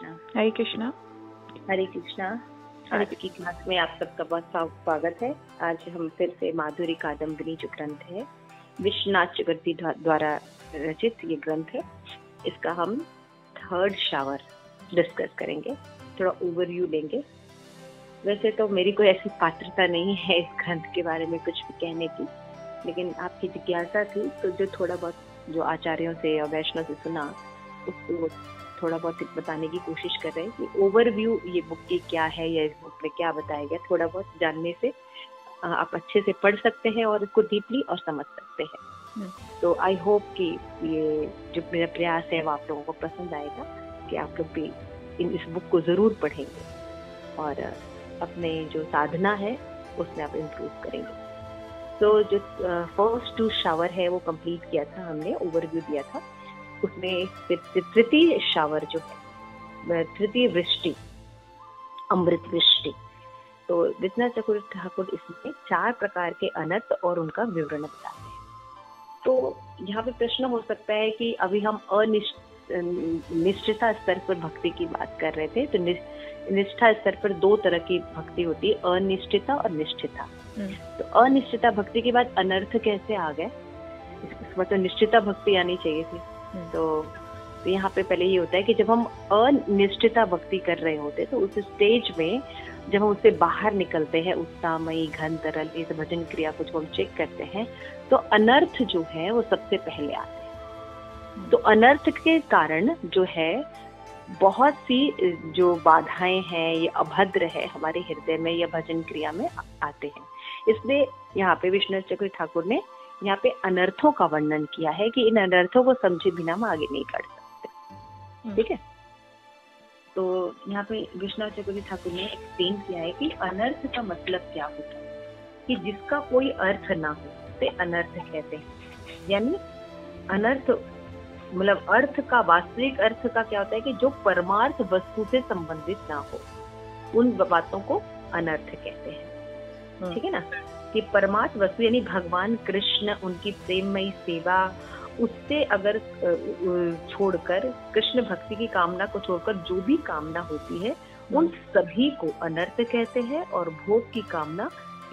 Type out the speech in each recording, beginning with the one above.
कृष्णा। हरे कृष्णा। हरे कृष्णा। आज की क्लास में आप सबका बहुत स्वागत है। आज हम फिर से माधुरी कादम्बरी जो ग्रंथ है, विश्वनाथ चक्रवर्ती द्वारा रचित ये ग्रंथ है, इसका हम थर्ड शावर डिस्कस करेंगे, थोड़ा ओवरव्यू लेंगे। वैसे तो मेरी कोई ऐसी पात्रता नहीं है इस ग्रंथ के बारे में कुछ भी कहने की, लेकिन आपकी जिज्ञासा थी तो जो थोड़ा बहुत जो आचार्यों से या वैष्णव से सुना उसको थोड़ा बहुत बताने की कोशिश कर रहे हैं कि ओवरव्यू ये बुक की क्या है या इस बुक में क्या बताया गया, थोड़ा बहुत जानने से आप अच्छे से पढ़ सकते हैं और इसको डीपली और समझ सकते हैं। तो आई होप कि ये जो मेरा प्रयास है वो आप लोगों को पसंद आएगा, कि आप लोग भी इस बुक को जरूर पढ़ेंगे और अपने जो साधना है उसमें आप इम्प्रूव करेंगे। तो जो फर्स्ट 2 शावर है वो कंप्लीट किया था हमने, ओवरव्यू दिया था। उसमें तृतीय शावर जो है, तृतीय वृष्टि, अमृत वृष्टि, तो विश्वनाथ चक्रवर्ती ठाकुर इसमें 4 प्रकार के अनर्थ और उनका विवरण बताते हैं। तो यहाँ पे प्रश्न हो सकता है कि अभी हम निष्ठा स्तर पर भक्ति की बात कर रहे थे, तो निष्ठा स्तर पर 2 तरह की भक्ति होती है, अनिष्ठिता और निष्ठिता। तो अनिश्चिता भक्ति के बाद अनर्थ कैसे आ गए, इसमें तो निश्चिता भक्ति आनी चाहिए थी। तो यहाँ पे पहले ये होता है कि जब हम अनिश्चिता भक्ति कर रहे होते तो उस स्टेज में जब हम उससे बाहर निकलते हैं, उत्साहमयी, घन, तरल, इस भजन क्रिया को जब हम चेक करते हैं तो अनर्थ जो है वो सबसे पहले आते हैं। तो अनर्थ के कारण जो है बहुत सी जो बाधाएं हैं, ये अभद्र है हमारे हृदय में या भजन क्रिया में आते हैं। इसलिए यहाँ पे विश्वनाथ चक्रवर्ती ठाकुर ने यहाँ पे अनर्थों का वर्णन किया है कि इन अनर्थों को समझे बिना हम आगे नहीं बढ़ सकते। ठीक है, तो यहाँ पे विश्वनाथ चक्रवर्ती ठाकुर ने एक्सप्लेन किया है कि अनर्थ का मतलब क्या होता है, कि जिसका कोई अर्थ ना हो उसे अनर्थ कहते हैं। यानी अनर्थ मतलब अर्थ का, वास्तविक अर्थ का क्या होता है कि जो परमार्थ वस्तु से संबंधित ना हो, उन बातों को अनर्थ कहते हैं। ठीक है ना, कि परमार्थ वस्तु यानी भगवान कृष्ण, उनकी प्रेममयी सेवा, उससे अगर छोड़कर, कृष्ण भक्ति की कामना को छोड़कर जो भी कामना होती है उन सभी को अनर्थ कहते हैं। और भोग की कामना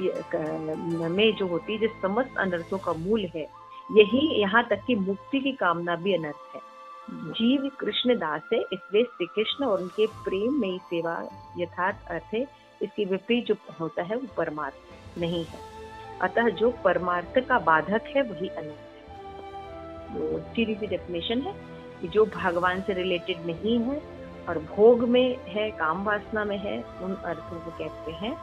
में जो होती है, जो समस्त अनर्थों का मूल है, यही यहाँ तक कि मुक्ति की कामना भी अनर्थ है। जीव कृष्ण दास है, इसलिए श्री कृष्ण और उनके प्रेम में सेवा यथार्थ अर्थ है। इसके विपरीत जो होता है वो परमार्थ नहीं है। अतः जो परमार्थ का बाधक है वही अनर्थ है। तो सीधी सी डेफिनेशन है कि जो भगवान से रिलेटेड नहीं है और भोग में है, काम वासना में है, उन अर्थों को कहते हैं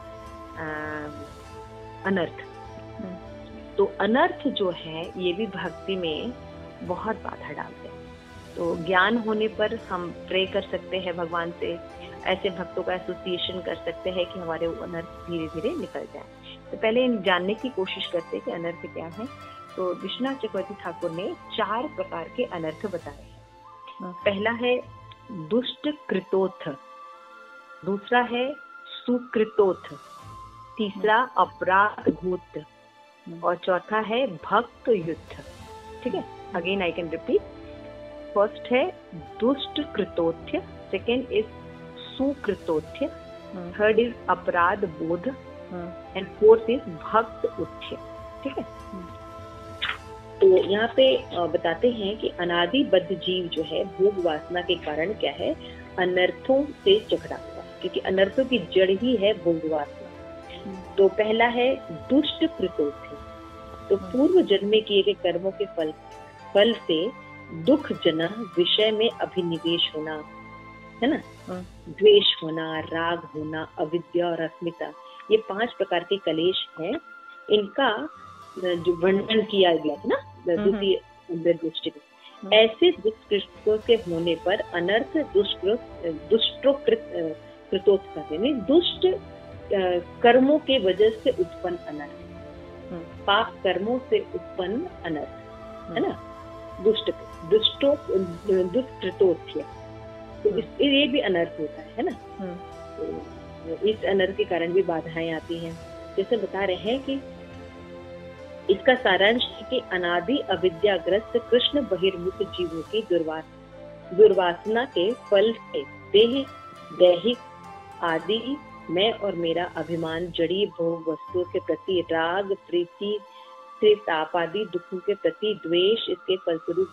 अनर्थ। तो अनर्थ जो है ये भी भक्ति में बहुत बाधा डालते हैं। तो ज्ञान होने पर हम प्रे कर सकते हैं भगवान से, ऐसे भक्तों का एसोसिएशन कर सकते हैं कि हमारे वो अनर्थ धीरे धीरे निकल जाए। तो पहले इन जानने की कोशिश करते हैं कि अनर्थ क्या है। तो विश्वनाथ चक्रवर्ती ठाकुर ने 4 प्रकार के अनर्थ बताए हैं। पहला है दुष्ट कृतोथ, दूसरा है सुकृतोथ, तीसरा अपराध भूत और चौथा है भक्त युद्ध। ठीक है, again I can repeat. First है दुष्ट कृतोथ्य, सेकेंड इज सुकृतोथ्य, थर्ड इज अपराध बोध एंड फोर्थ इज भक्त उच्च। ठीक है, तो यहाँ पे बताते हैं कि अनादिबद्ध जीव जो है भोग वासना के कारण क्या है, अनर्थों से जकड़ा हुआ, क्योंकि अनर्थों की जड़ ही है भोग वासना। तो पहला है दुष्ट कृतोथ्य, तो पूर्व जन्म में किए गए कर्मों के फल से दुख जना विषय में अभिनिवेश होना, है ना, द्वेष होना, राग होना, अविद्या और अस्मिता, ये 5 प्रकार के कलेश हैं। इनका जो वर्णन किया गया है ना द्वितीय दृष्टि में, ऐसे दुष्कृतों के होने पर अनर्थ कृतोत्कृत यानी दुष्ट कर्मों के वजह से उत्पन्न अनर्थ, पाप कर्मों से उत्पन्न अनर्थ, है ना, दुष्कृतोथ्य। तो ये भी अनर्थ होता है ना। तो इस अनर्थ के कारण भी बाधाएं आती हैं। जैसे बता रहे हैं कि इसका सारांश है कि अनादि अविद्याग्रस्त कृष्ण बहिर्मुख जीवों की दुर्वासना के फल से देह, दैहिक आदि मैं और मेरा अभिमान, जड़ी भोग वस्तुओं के प्रति राग, प्रीति से ताप आदि दुखों के प्रति द्वेष, इसके फलस्वरूप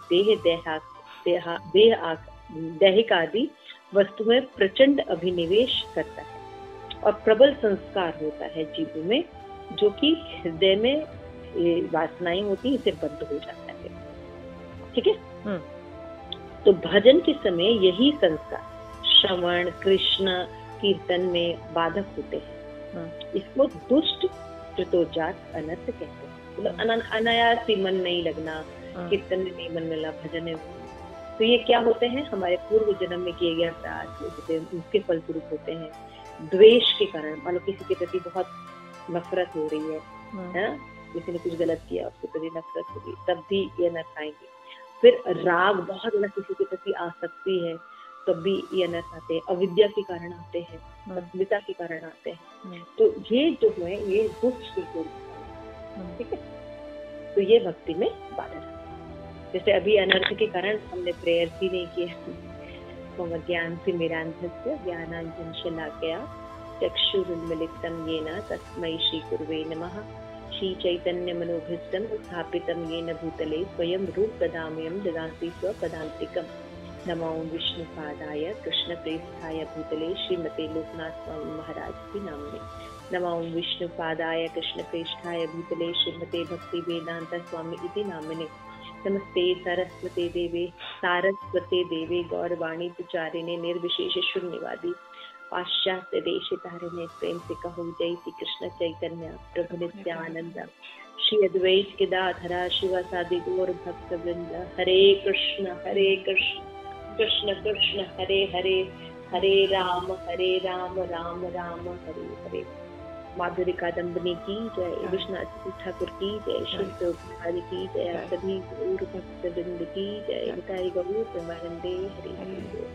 दैहिक आदि वस्तु में प्रचंड अभिनिवेश करता है और प्रबल संस्कार होता है जीवों में, जो कि हृदय में वासनाएं होती, इसे बंद हो जाता है। ठीक है। तो भजन के समय यही संस्कार श्रवण, कृष्ण कीर्तन में बाधक होते हैं। इसको दुष्ट कृतोजात अनर्थ कहते हैं। मतलब अनायास ही मन नहीं लगना, कीर्तन में नहीं मन मिलना, भजन में। तो ये क्या होते हैं? हमारे पूर्व जन्म में किए गए अपराध होते हैं, उसके फलस्वरूप होते हैं। द्वेष के कारण, मान लो किसी के प्रति बहुत नफरत हो रही है, किसी ने कुछ गलत किया, उसके प्रति नफरत होगी, तब भी ये अनर्थ आएंगे। फिर राग, बहुत ज्यादा किसी के प्रति आसक्ति है, तब भी ये अनर्थ आते हैं। अविद्या के कारण आते हैं, अस्मिता के कारण आते हैं। तो ये जो है ये दुष्ट के, ठीक है। तो ये भक्ति में बाधा है। जैसे अभी अनर्थ के कारण हमने प्रेयर भी नहीं किया। ज्ञान से मेरा ज्ञानांजन शलाकया चक्षुरुन्मिलितं येन तस्मै श्री गुरुवे नमः। श्री चैतन्य मनोभीष्टं स्थापितं येन भूतले स्वयं रूप ददाम्यहं ददासि स्वपदान्तिकम्। नमो विष्णुपादाय कृष्णप्रेष्ठाय भूतले श्रीमते लोकनाथ स्वामी महाराज की नामने। नमो विष्णुपादाय कृष्णप्रेष्ठाय भूतले श्रीमते भक्ति वेदांत स्वामी इति नामने। नमस्ते सारस्वते देवे गौरवाणी प्रचारिणे निर्विशेष शून्यवादी पाश्चात्य देश तारिणे। प्रेम से कहो जय श्री कृष्ण चैतन्य प्रभु नित्यानंद श्री अद्वैत केदाधरा शिवासादि गौर भक्त वृंद। हरे कृष्ण कृष्ण कृष्ण हरे हरे, हरे राम राम राम हरे हरे। माधुरी कादम्बनी की जय, विश्वनाथ ठाकुर की जय, श्री प्रभुपाद की जय, सभी गौर भक्त वृंद की जय। निताई गौर प्रेमानंदे हरे हरे।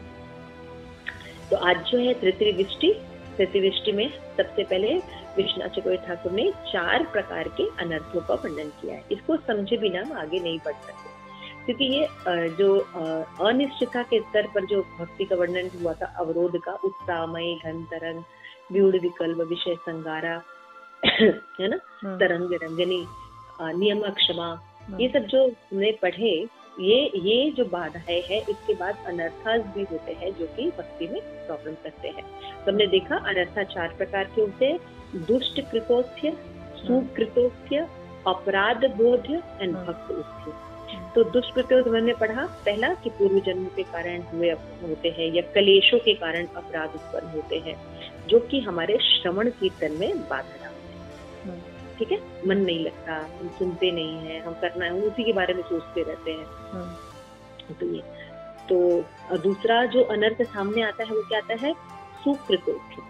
तो आज जो है तृतीय दृष्टि में सबसे पहले विश्वनाथ चक्रवर्ती ठाकुर ने 4 प्रकार के अनर्थों का वर्णन किया है। इसको समझे बिना हम आगे नहीं बढ़ सकते, क्योंकि ये जो अनिश्चितता के स्तर पर जो भक्ति का वर्णन हुआ था, अवरोध का, उत्साहमय, घन तरंग, व्यूढ़ विकल्प, विषय संगारा, है ना, तरंग रंजनी, नियम क्षमा, ये सब जो हमने पढ़े, ये जो बाधाएं है, इसके बाद अनर्थास भी होते हैं जो कि भक्ति में प्रॉब्लम करते हैं। तो हमने देखा अनर्था 4 प्रकार के होते हैं, दुष्ट कृतोस्थ्य, सुकृतोस्थ्य, अपराध बोध्य एंड भक्त उस्थ्य। तो दुष्कृत्य हमने पढ़ा पहला कि पूर्व जन्म के कारण हुए होते हैं या कलेशों के कारण अपराध उत्पन्न होते हैं, जो कि हमारे श्रवण कीर्तन में बाधा डालते हैं। ठीक है, मन नहीं लगता, हम सुनते नहीं है, हम करना है उसी के बारे में सोचते रहते हैं। तो ये तो दूसरा जो अनर्थ सामने आता है वो क्या आता है? सुकृतोस्थ्य,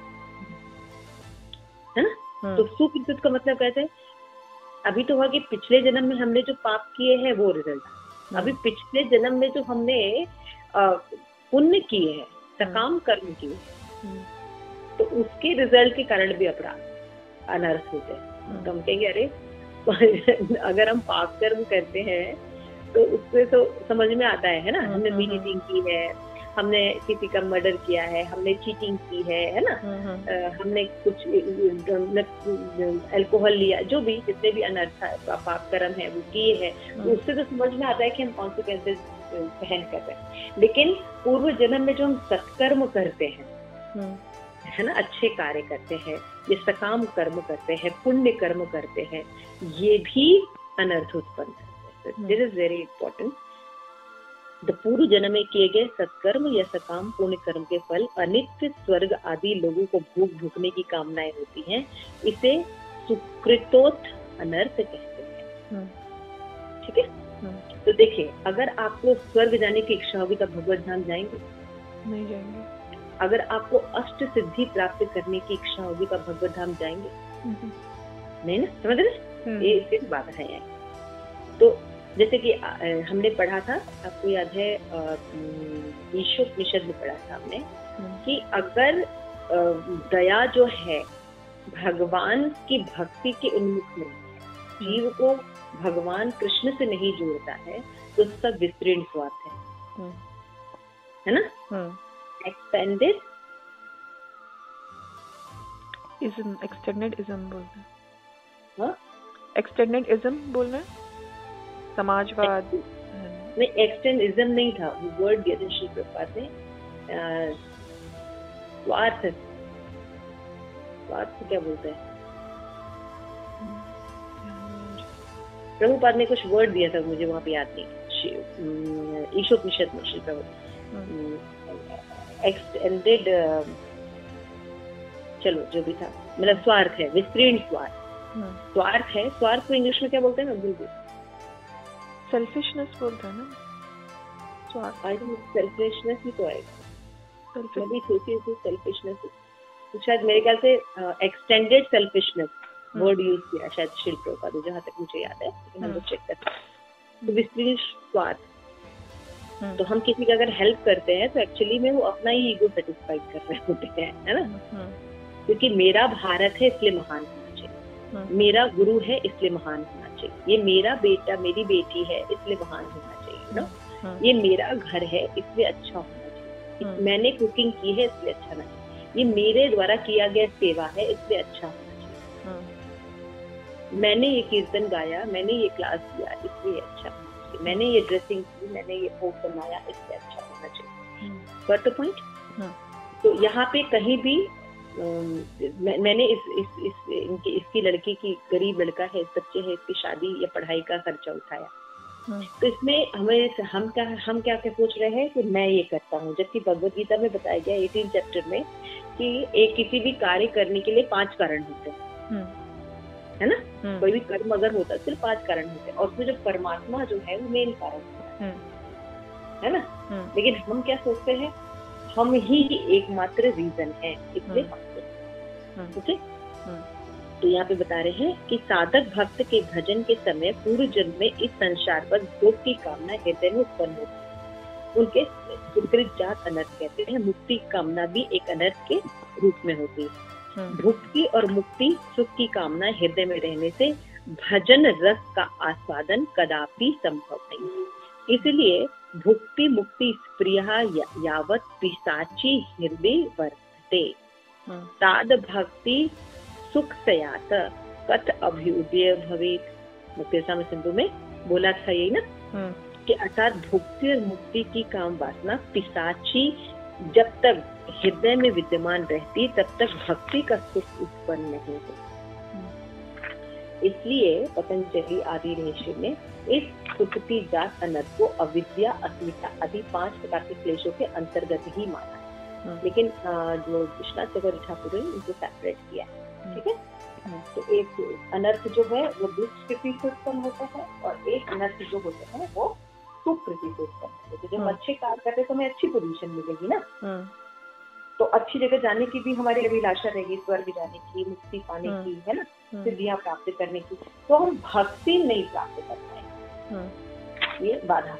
है ना। तो सुकृत का मतलब कहते हैं अभी तो हुआ कि पिछले जन्म में हमने जो पाप किए हैं वो रिजल्ट। अभी पिछले जन्म में जो हमने पुण्य किए हैं, सकाम कर्म किए हैं, तो उसके रिजल्ट के कारण भी अपराध अनर्थ होते हैं। तो हम कहेंगे अरे अगर हम पाप कर्म करते हैं तो उससे तो समझ में आता है ना, हमने मीटिंग की है, हमने किसी का मर्डर किया है, हमने चीटिंग की है ना, हमने कुछ अल्कोहल लिया, जो भी जितने भी अनर्थ पाप कर्म है वो किए हैं, तो उससे तो समझ में आता है कि हम कॉन्सिक्वेंसेस सहन कर रहे हैं। लेकिन पूर्व जन्म में जो हम सत्कर्म करते हैं, है ना, अच्छे कार्य करते हैं, ये सकाम कर्म करते हैं, पुण्य कर्म करते हैं, ये भी अनर्थ उत्पन्न करते हैं। This is very important. The पूर्व जन्म में किए गए सत्कर्म या सकाम पुण्य कर्म के फल अनित्य स्वर्ग आदि लोगों को भूख भूखने की कामनाएं होती हैं, इसे सुकृतोत अनर्थ कहते हैं। ठीक है, तो देखिए, अगर आपको स्वर्ग जाने की इच्छा होगी तो भगवत धाम जाएंगे? नहीं जाएंगे। अगर आपको अष्ट सिद्धि प्राप्त करने की इच्छा होगी तो भगवत धाम जाएंगे? नहीं ना, समझ रहे? ये सिर्फ बात है। तो जैसे कि हमने पढ़ा था, आपको याद है, ईशोपनिषद में पढ़ा था हमने कि अगर दया जो है भगवान की भक्ति के उन्मुख में जीव को भगवान कृष्ण से नहीं जोड़ता है तो उसका विस्तृण स्वार्थ है ना। एक्सपेंडेड इज्म, एक्सटेंडेड इज्म बोलते हैं। हाँ, एक्सटेंडेड इज्म बोल रहे हैं, समाजवाद। नहीं, एक्सटेंडिज्म नहीं था, वो वर्ड दिया था श्री प्रभुपाद ने, स्वार्थ, स्वार्थ क्या बोलते हैं, प्रभुपाद ने कुछ वर्ड दिया था, मुझे वहां पे याद नहीं, ईशोपनिषद में श्री प्रभु एक्सटेंडेड, चलो जो भी था, मतलब स्वार्थ है, विस्तृण स्वार्थ, स्वार्थ है। स्वार्थ को इंग्लिश में क्या बोलते हैं ना, बिल्कुल सेल्फिशनेस बोलते हैं ना, स्वार्थ। आई थिंक सेल्फिशनेस ही तो है, मैं भी सोची थी सेल्फिशनेस, तो शायद मेरे ख्याल से एक्सटेंडेड सेल्फिशनेस वर्ड यूज किया शायद श्री प्रभुपाद ने, जहाँ तक मुझे याद है, लेकिन हम लोग चेक करते हैं। तो विस्तृण स्वार्थ, तो हम किसी का अगर हेल्प करते हैं तो एक्चुअली में वो अपना ही ईगो सेटिस्फाइड कर रहे होते हैं, है ना, क्योंकि मेरा भारत है इसलिए महान होना चाहिए, मेरा गुरु है इसलिए महान होना चाहिए, ये मेरा बेटा मेरी बेटी है इसलिए महान होना चाहिए ना, ये मेरा घर है इसलिए अच्छा होना चाहिए, मैंने कुकिंग की है इसलिए अच्छा होना चाहिए, ये मेरे द्वारा किया गया सेवा है इसलिए अच्छा होना चाहिए, मैंने ये कीर्तन गाया, मैंने ये क्लास दिया इसलिए अच्छा होना चाहिए, मैंने ये ड्रेसिंग की, मैंने ये भोग बनाया इसलिए अच्छा होना चाहिए। Got the point? तो यहाँ पे कहीं भी मैंने इसकी लड़की की, गरीब लड़का है, बच्चे है, इसकी शादी या पढ़ाई का खर्चा उठाया, तो इसमें हम क्या सोच रहे हैं कि मैं ये करता हूँ, जबकि भगवद गीता में बताया गया 18 चैप्टर में कि एक किसी भी कार्य करने के लिए 5 कारण होते हैं, है ना, कोई भी कर्म अगर होता है सिर्फ 5 कारण होते हैं, और उसमें जो परमात्मा जो है वो मेन कारण होता है ना, लेकिन हम क्या सोचते हैं, हम ही एकमात्र रीजन है, इसलिए ओके। तो यहाँ पे बता रहे हैं कि साधक भक्त के भजन के समय पूर्व जन्म में इस संसार पर भोग की कामना हृदय में उत्पन्न होती है, उनके सुकृत जात अनर्थ कहते हैं, मुक्ति कामना भी एक अनर्थ के रूप में होती है। भुक्ति और मुक्ति सुख की कामना हृदय में रहने से भजन रस का आस्वादन कदापि संभव नहीं, इसलिए भुक्ति मुक्ति स्प्रिया यावत पिशाची हृदय वर्तते, ताद भक्ति सुख सयात कथ अभ्युदय भवेत। मुक्तिसाम सिंधु में बोला था यही ना, कि अर्थात भुक्ति और मुक्ति की काम वासना पिशाची जब तक हृदय में विद्यमान रहती तब तक भक्ति का सुख उत्पन्न नहीं होता। इसलिए पतंजलि आदि ऋषि ने इस सुकृति जात अनर्थ को अविद्या, अस्मिता आदि 5 प्रकार के क्लेशों के अंतर्गत ही माना है, लेकिन जो विश्वनाथ चक्रवर्ती ठाकुर ने इनको सेपरेट किया है, ठीक है। तो एक अनर्थ जो है वो दुष्कृति से उत्पन्न होता है, और एक अनर्थ जो होता है वो सुकृति से उत्पन्न होता है। जब हम अच्छे कार्य करते तो हमें अच्छी पोजीशन मिलेगी ना, तो अच्छी जगह जाने की भी हमारी अभिलाषा रहेगी, स्वर्ग जाने की, मुक्ति पाने की, है ना, सिद्धियां प्राप्त करने की, तो हम भक्ति नहीं प्राप्त कर पाएंगे, ये बाधा।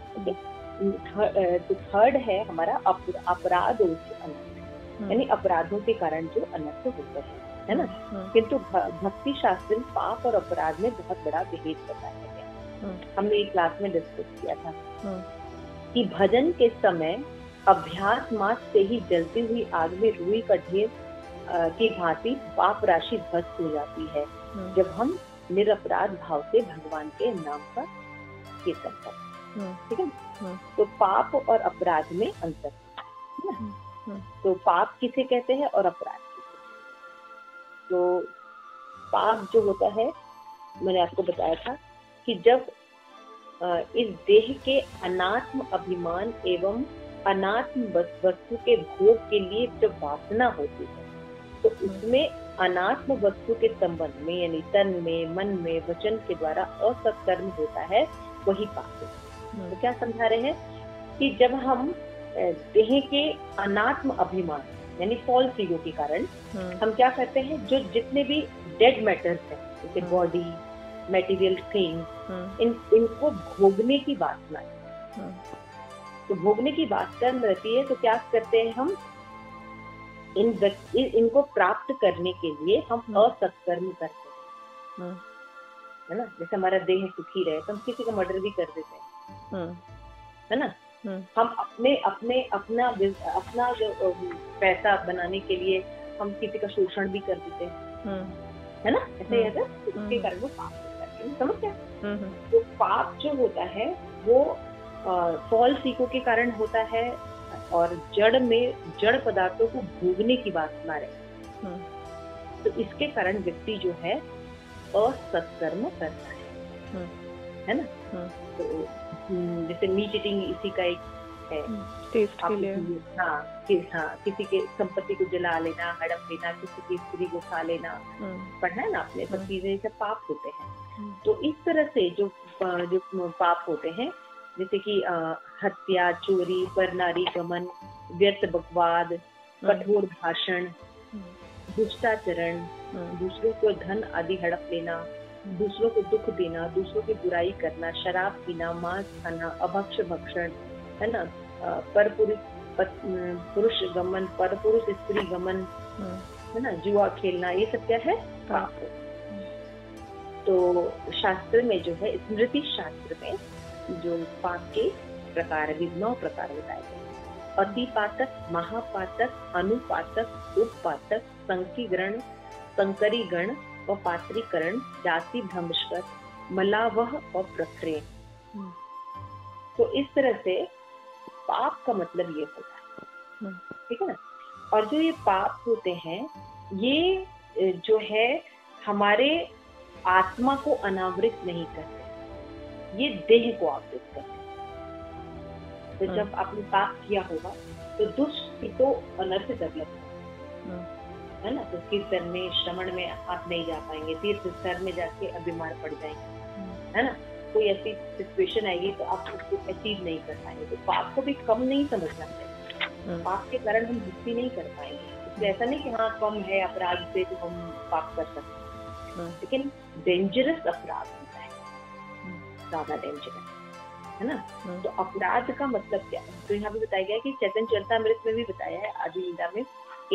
तो थर्ड है हमारा अपराध अनर्थ, यानी अपराधों के कारण जो अनर्थ होते हैं, है ना। किंतु भक्ति शास्त्र में पाप और अपराध में बहुत बड़ा भेद बताया गया। हमने एक क्लास में डिस्कस किया था कि भजन के समय अभ्यास मात्र से ही जलती हुई आग में रुई का ढेर की भांति पाप राशि ध्वस्त हो जाती है जब हम निरपराध भाव से भगवान के नाम का कीर्तन करते हैं, ठीक है। तो पाप और अपराध में अंतर है ना। तो पाप किसे कहते हैं और अपराध किसे? तो पाप जो होता है, मैंने आपको बताया था कि जब इस देह के अनात्म अभिमान एवं अनात्म वस्तु के भोग के लिए जब वासना होती है, तो उसमें अनात्म वस्तु के संबंध में, यानी तन में, मन में, वचन के द्वारा असत्कर्म होता है, वही पाप है। तो क्या समझा रहे हैं कि जब हम देह के अनात्म अभिमान यानी फॉल्स ईगो के कारण हम क्या करते हैं, जो जितने भी डेड मैटर्स हैं, जैसे बॉडी, मटेरियल थिंग्स, इनको भोगने की वासना है। तो भोगने की वासना रहती है, तो क्या करते हैं हम, इनको प्राप्त करने के लिए हम असत्कर्म करते हैं, है ना। जैसे हमारा देह सुखी रहे तो हम किसी का मर्डर भी कर देते हैं, है ना। हम अपने अपने अपना जो पैसा बनाने के लिए हम किसी का शोषण भी कर देते हैं, है ना, ऐसे ही है। इसके कारण वो पाप होता है, समझ गया? तो पाप जो होता है वो फॉल्स ईगो के कारण होता है और जड़ पदार्थों को भोगने की वासना रहे। तो इसके कारण व्यक्ति जो है असत्कर्म करता है ना। तो जैसे मीट ईटिंग इसी का एक है, टेस्ट के लिए। हाँ, किसी के संपत्ति को जला लेना, हड़प लेना, किसी की स्त्री को खा लेना, पढ़ा है ना आपने, सब चीजें सब पाप होते हैं। तो इस तरह से जो पाप होते हैं, जैसे कि हत्या, चोरी, परनारी गमन, व्यर्थ बकवाद, कठोर भाषण, दुष्टाचरण, दूसरों को धन आदि हड़प लेना, दूसरों को दुख देना, दूसरों की बुराई करना, शराब पीना, मांस खाना, अभक्ष भक्षण, है ना, पर पुरुष गमन, पर पुरुष स्त्री गमन, है ना, जुआ खेलना, ये सब क्या है? पाप। तो शास्त्र में जो है, स्मृति शास्त्र में जो पाप के प्रकार, 9 प्रकार बताए गए: अतिपातक, महापातक, अनुपातक, उपपातक, संकरीगण व पात्रीकरण, जाति भ्रंशकर, मलावह और प्रखरेण। तो इस तरह से पाप का मतलब ये होता है, ठीक है ना। और जो ये पाप होते हैं, ये जो है हमारे आत्मा को अनावृत नहीं करते, ये देह को आवृत करते हैं। तो जब आपने पाप किया होगा तो दुष्ट तो अनर्थ कर लगता है ना। तो कीर्तन में, श्रवण में आप नहीं जा पाएंगे, तीर्थ स्थल में जाके अब बीमार पड़ जाएंगे, है ना। कोई ऐसी सिचुएशन आएगी तो आप उसको अचीव नहीं कर पाएंगे। तो पाप को भी कम नहीं समझना चाहिए। पाप के कारण हम मुक्ति नहीं कर पाएंगे। इसलिए ऐसा नहीं कि हाँ कम है अपराध से तो हम पाप कर सकते हैं, लेकिन डेंजरस अपराध होता है, ज्यादा डेंजरस, है ना। तो अपराध का मतलब क्या है? तो यहाँ पे बताया गया है कि चैतन्य चरितामृत में भी बताया है, आदि लीला में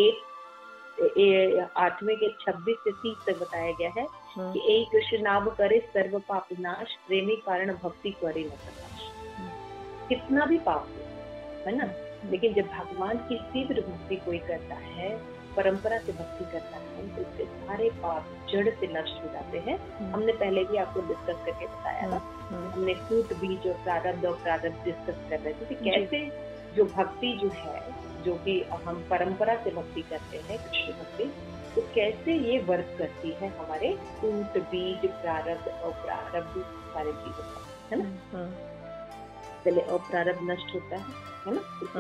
8वें के 26 से 30 तक बताया गया है कि एक कृष्ण नाम करे सर्व पाप नाश, प्रेमी कारण भक्ति करे न प्रकाश। कितना भी पाप हो, है ना, लेकिन जब भगवान की तीव्र भक्ति कोई करता है, परंपरा से भक्ति करता है, तो उसके सारे पाप जड़ से नष्ट हो जाते हैं। हमने पहले भी आपको डिस्कस करके बताया था, हमने कूट बीज और प्रारब्ध डिस्कस कर रहे थे कि कैसे जो भक्ति जो है, जो कि हम परंपरा से भक्ति करते हैं, कृष्ण भक्ति, तो कैसे ये वर्क करती है हमारे कूट बीज, प्रारब्ध और प्रारब्ध सारे चीजों का, है ना। पहले अप्रारब्ध नष्ट होता है ना,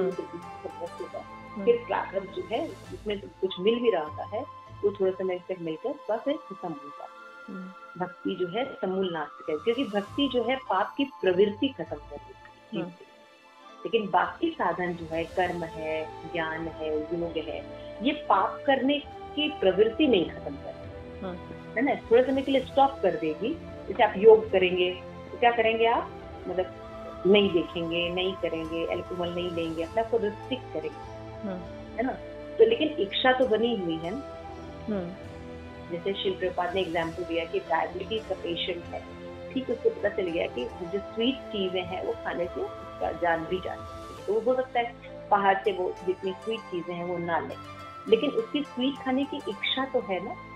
नष्ट होता है, फिर प्रारब्ध जो है उसमें कुछ मिल भी रहा है, वो थोड़ा समय तक मिलकर बस खत्म हो जाता है। भक्ति जो है समूल नाश है, क्योंकि भक्ति जो है पाप की प्रवृत्ति खत्म कर देती है। लेकिन बाकी साधन जो है, कर्म है, ज्ञान है, योग है, ये पाप करने की प्रवृत्ति नहीं खत्म करती, है ना। थोड़े समय के लिए स्टॉप कर देगी। जैसे आप योग करेंगे तो क्या करेंगे आप, मतलब नहीं देखेंगे, नहीं करेंगे, अल्कोहल नहीं लेंगे, अपने आप को रिस्ट्रिक्ट करेंगे, है ना। तो लेकिन इच्छा तो बनी हुई है ना। जैसे शिव प्रभुपाद ने एग्जाम्पल दिया कि डायबिटीज का पेशेंट है, ठीक, उसको पता चल गया कि जो स्वीट चीजें हैं वो खाने से उसका जान भी जा सकती है। तो वो हो सकता है बाहर से वो जितनी स्वीट चीजें हैं वो ना ले, लेकिन उसकी स्वीट खाने की इच्छा तो है ना,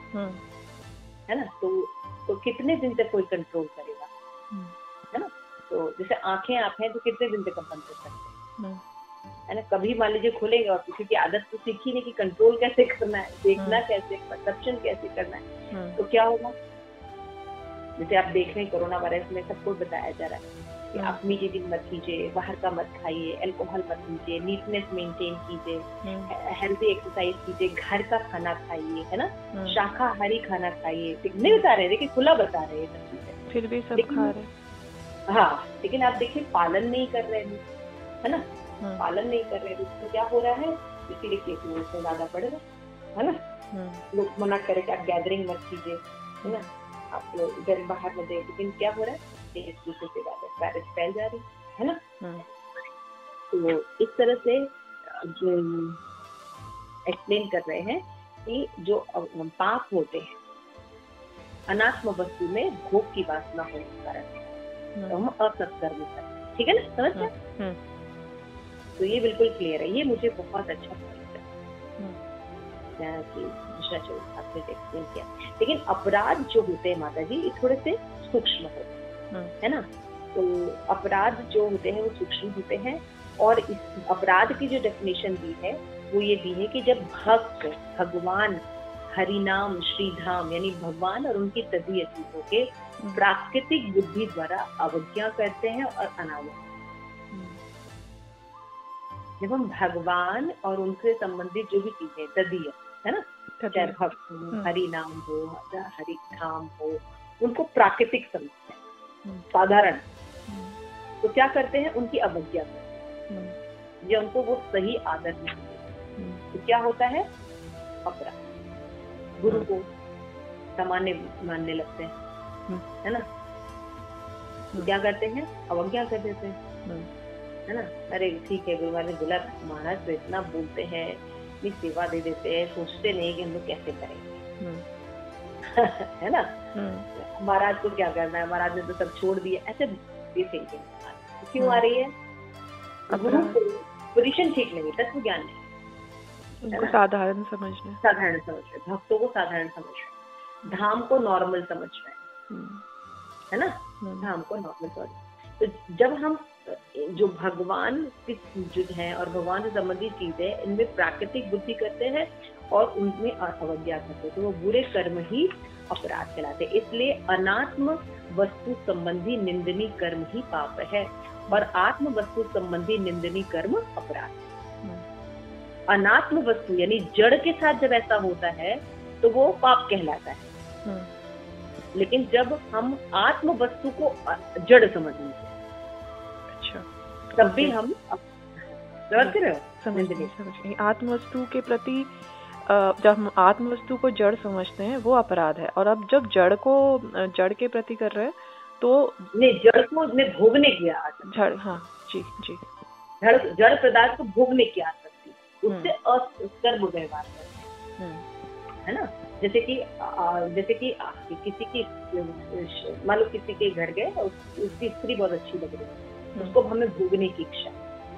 है ना। तो कितने दिन तक कोई कंट्रोल करेगा, है ना। तो जैसे आंखें आप हैं तो कितने दिन तक बंद कर सकते हैं, है ना। कभी मान लीजिए खोलेंगे और किसी की आदत तो सीखी नहीं कि कंट्रोल कैसे करना है, देखना कैसे, परसेप्शन कैसे करना है, तो क्या होगा। जैसे आप देख रहे हैं कोरोना वायरस में सबको बताया जा रहा है कि आप मीट ईटिंग मत कीजिए, बाहर का मत खाइए, अल्कोहल मत लीजिए, नीटनेस मेंटेन कीजिए, हेल्दी एक्सरसाइज कीजिए, घर का खाना खाइए, है ना, शाकाहारी खाना खाइए। नहीं बता रहे, देखिए खुला बता रहे हैं सब चीजें, फिर भी सब खा रहे हैं। हाँ, लेकिन आप देखिए पालन नहीं कर रहे हैं, है ना, पालन नहीं कर रहे हैं, तो क्या हो रहा है, इसीलिए केस में ज्यादा बढ़ रहा है ना। लोग मना करें कि आप गैदरिंग मत कीजिए, है ना, आप घर बाहर में दें, लेकिन क्या हो रहा है, एक दूसरे से वायरस फैल जा रही है ना। तो इस तरह से एक्सप्लेन कर रहे हैं कि जो पाप होते हैं अनात्म वस्तु में भोग की वासना होने के कारण, तो हम असत्कर्म करते हैं, ठीक है ना, समझ गए। तो ये बिल्कुल क्लियर है, ये मुझे बहुत अच्छा पॉइंट है कि आपने एक्सप्लेन किया। लेकिन अपराध जो होते हैं माता जी, ये थोड़े से सूक्ष्म होते हैं, है ना। तो अपराध जो होते हैं वो सूक्ष्म होते हैं, और इस अपराध की जो डेफिनेशन दी है वो ये दी है कि जब भक्त भगवान हरिनाम श्रीधाम यानी भगवान और उनकी तदीय चीजों के प्राकृतिक बुद्धि द्वारा अवज्ञा करते हैं और अनावज्ञा। जब हम भगवान और उनसे संबंधित जो भी चीजें तदीय है ना, चाहे भक्त हरि नाम हो, हरि धाम हो, उनको प्राकृतिक समझते हैं, साधारण, तो क्या करते हैं, उनकी अवज्ञा करते हैं, या उनको वो सही आदर नहीं देते, तो क्या होता है, अपराध। गुरु को सामान्य मानने लगते हैं, है ना, तो क्या करते हैं, अवज्ञा कर देते हैं, है ना। अरे ठीक है, गुरुवार ने बोला महाराज तो इतना बोलते हैं, इतनी सेवा दे देते हैं, सोचते नहीं कि हम लोग कैसे करेंगे है ना। महाराज को क्या करना है, महाराज ने तो सब छोड़ दिया, ऐसे थिंकिंग क्यों आ रही है, गुरु को पोजीशन ठीक नहीं, तत्व ज्ञान नहीं, उनको साधारण समझना, साधारण समझ रहे, भक्तों को साधारण समझ रहे, धाम को नॉर्मल समझ रहे, है ना, धाम को नॉर्मल समझ। तो जब हम जो भगवान की जो है और भगवान से संबंधित चीजें, इनमें प्राकृतिक बुद्धि करते हैं और उनमें अवज्ञा करते हैं, तो वो बुरे कर्म ही अपराध कहलाते हैं। इसलिए अनात्म वस्तु संबंधी निंदनीय कर्म ही पाप है और आत्म वस्तु संबंधी निंदनीय कर्म अपराध। अनात्म वस्तु यानी जड़ के साथ जब ऐसा होता है तो वो पाप कहलाता है, लेकिन जब हम आत्म वस्तु को जड़ समझ लेते हैं, तब भी हम समझ आत्म वस्तु के प्रति, जब हम आत्म वस्तु को जड़ समझते हैं वो अपराध है। और अब जब जड़ के प्रति कर रहे हैं तो नहीं, जड़ को भोगने की जड़, हाँ जी जी, जड़ पदार्थ को भोगने की आसक्ति, उससे असर्व व्यवहार करते हैं, है ना। जैसे कि किसी की मान लो किसी के घर गए, उसकी स्त्री बहुत अच्छी लग रही है, उसको हमें भोगने की इच्छा,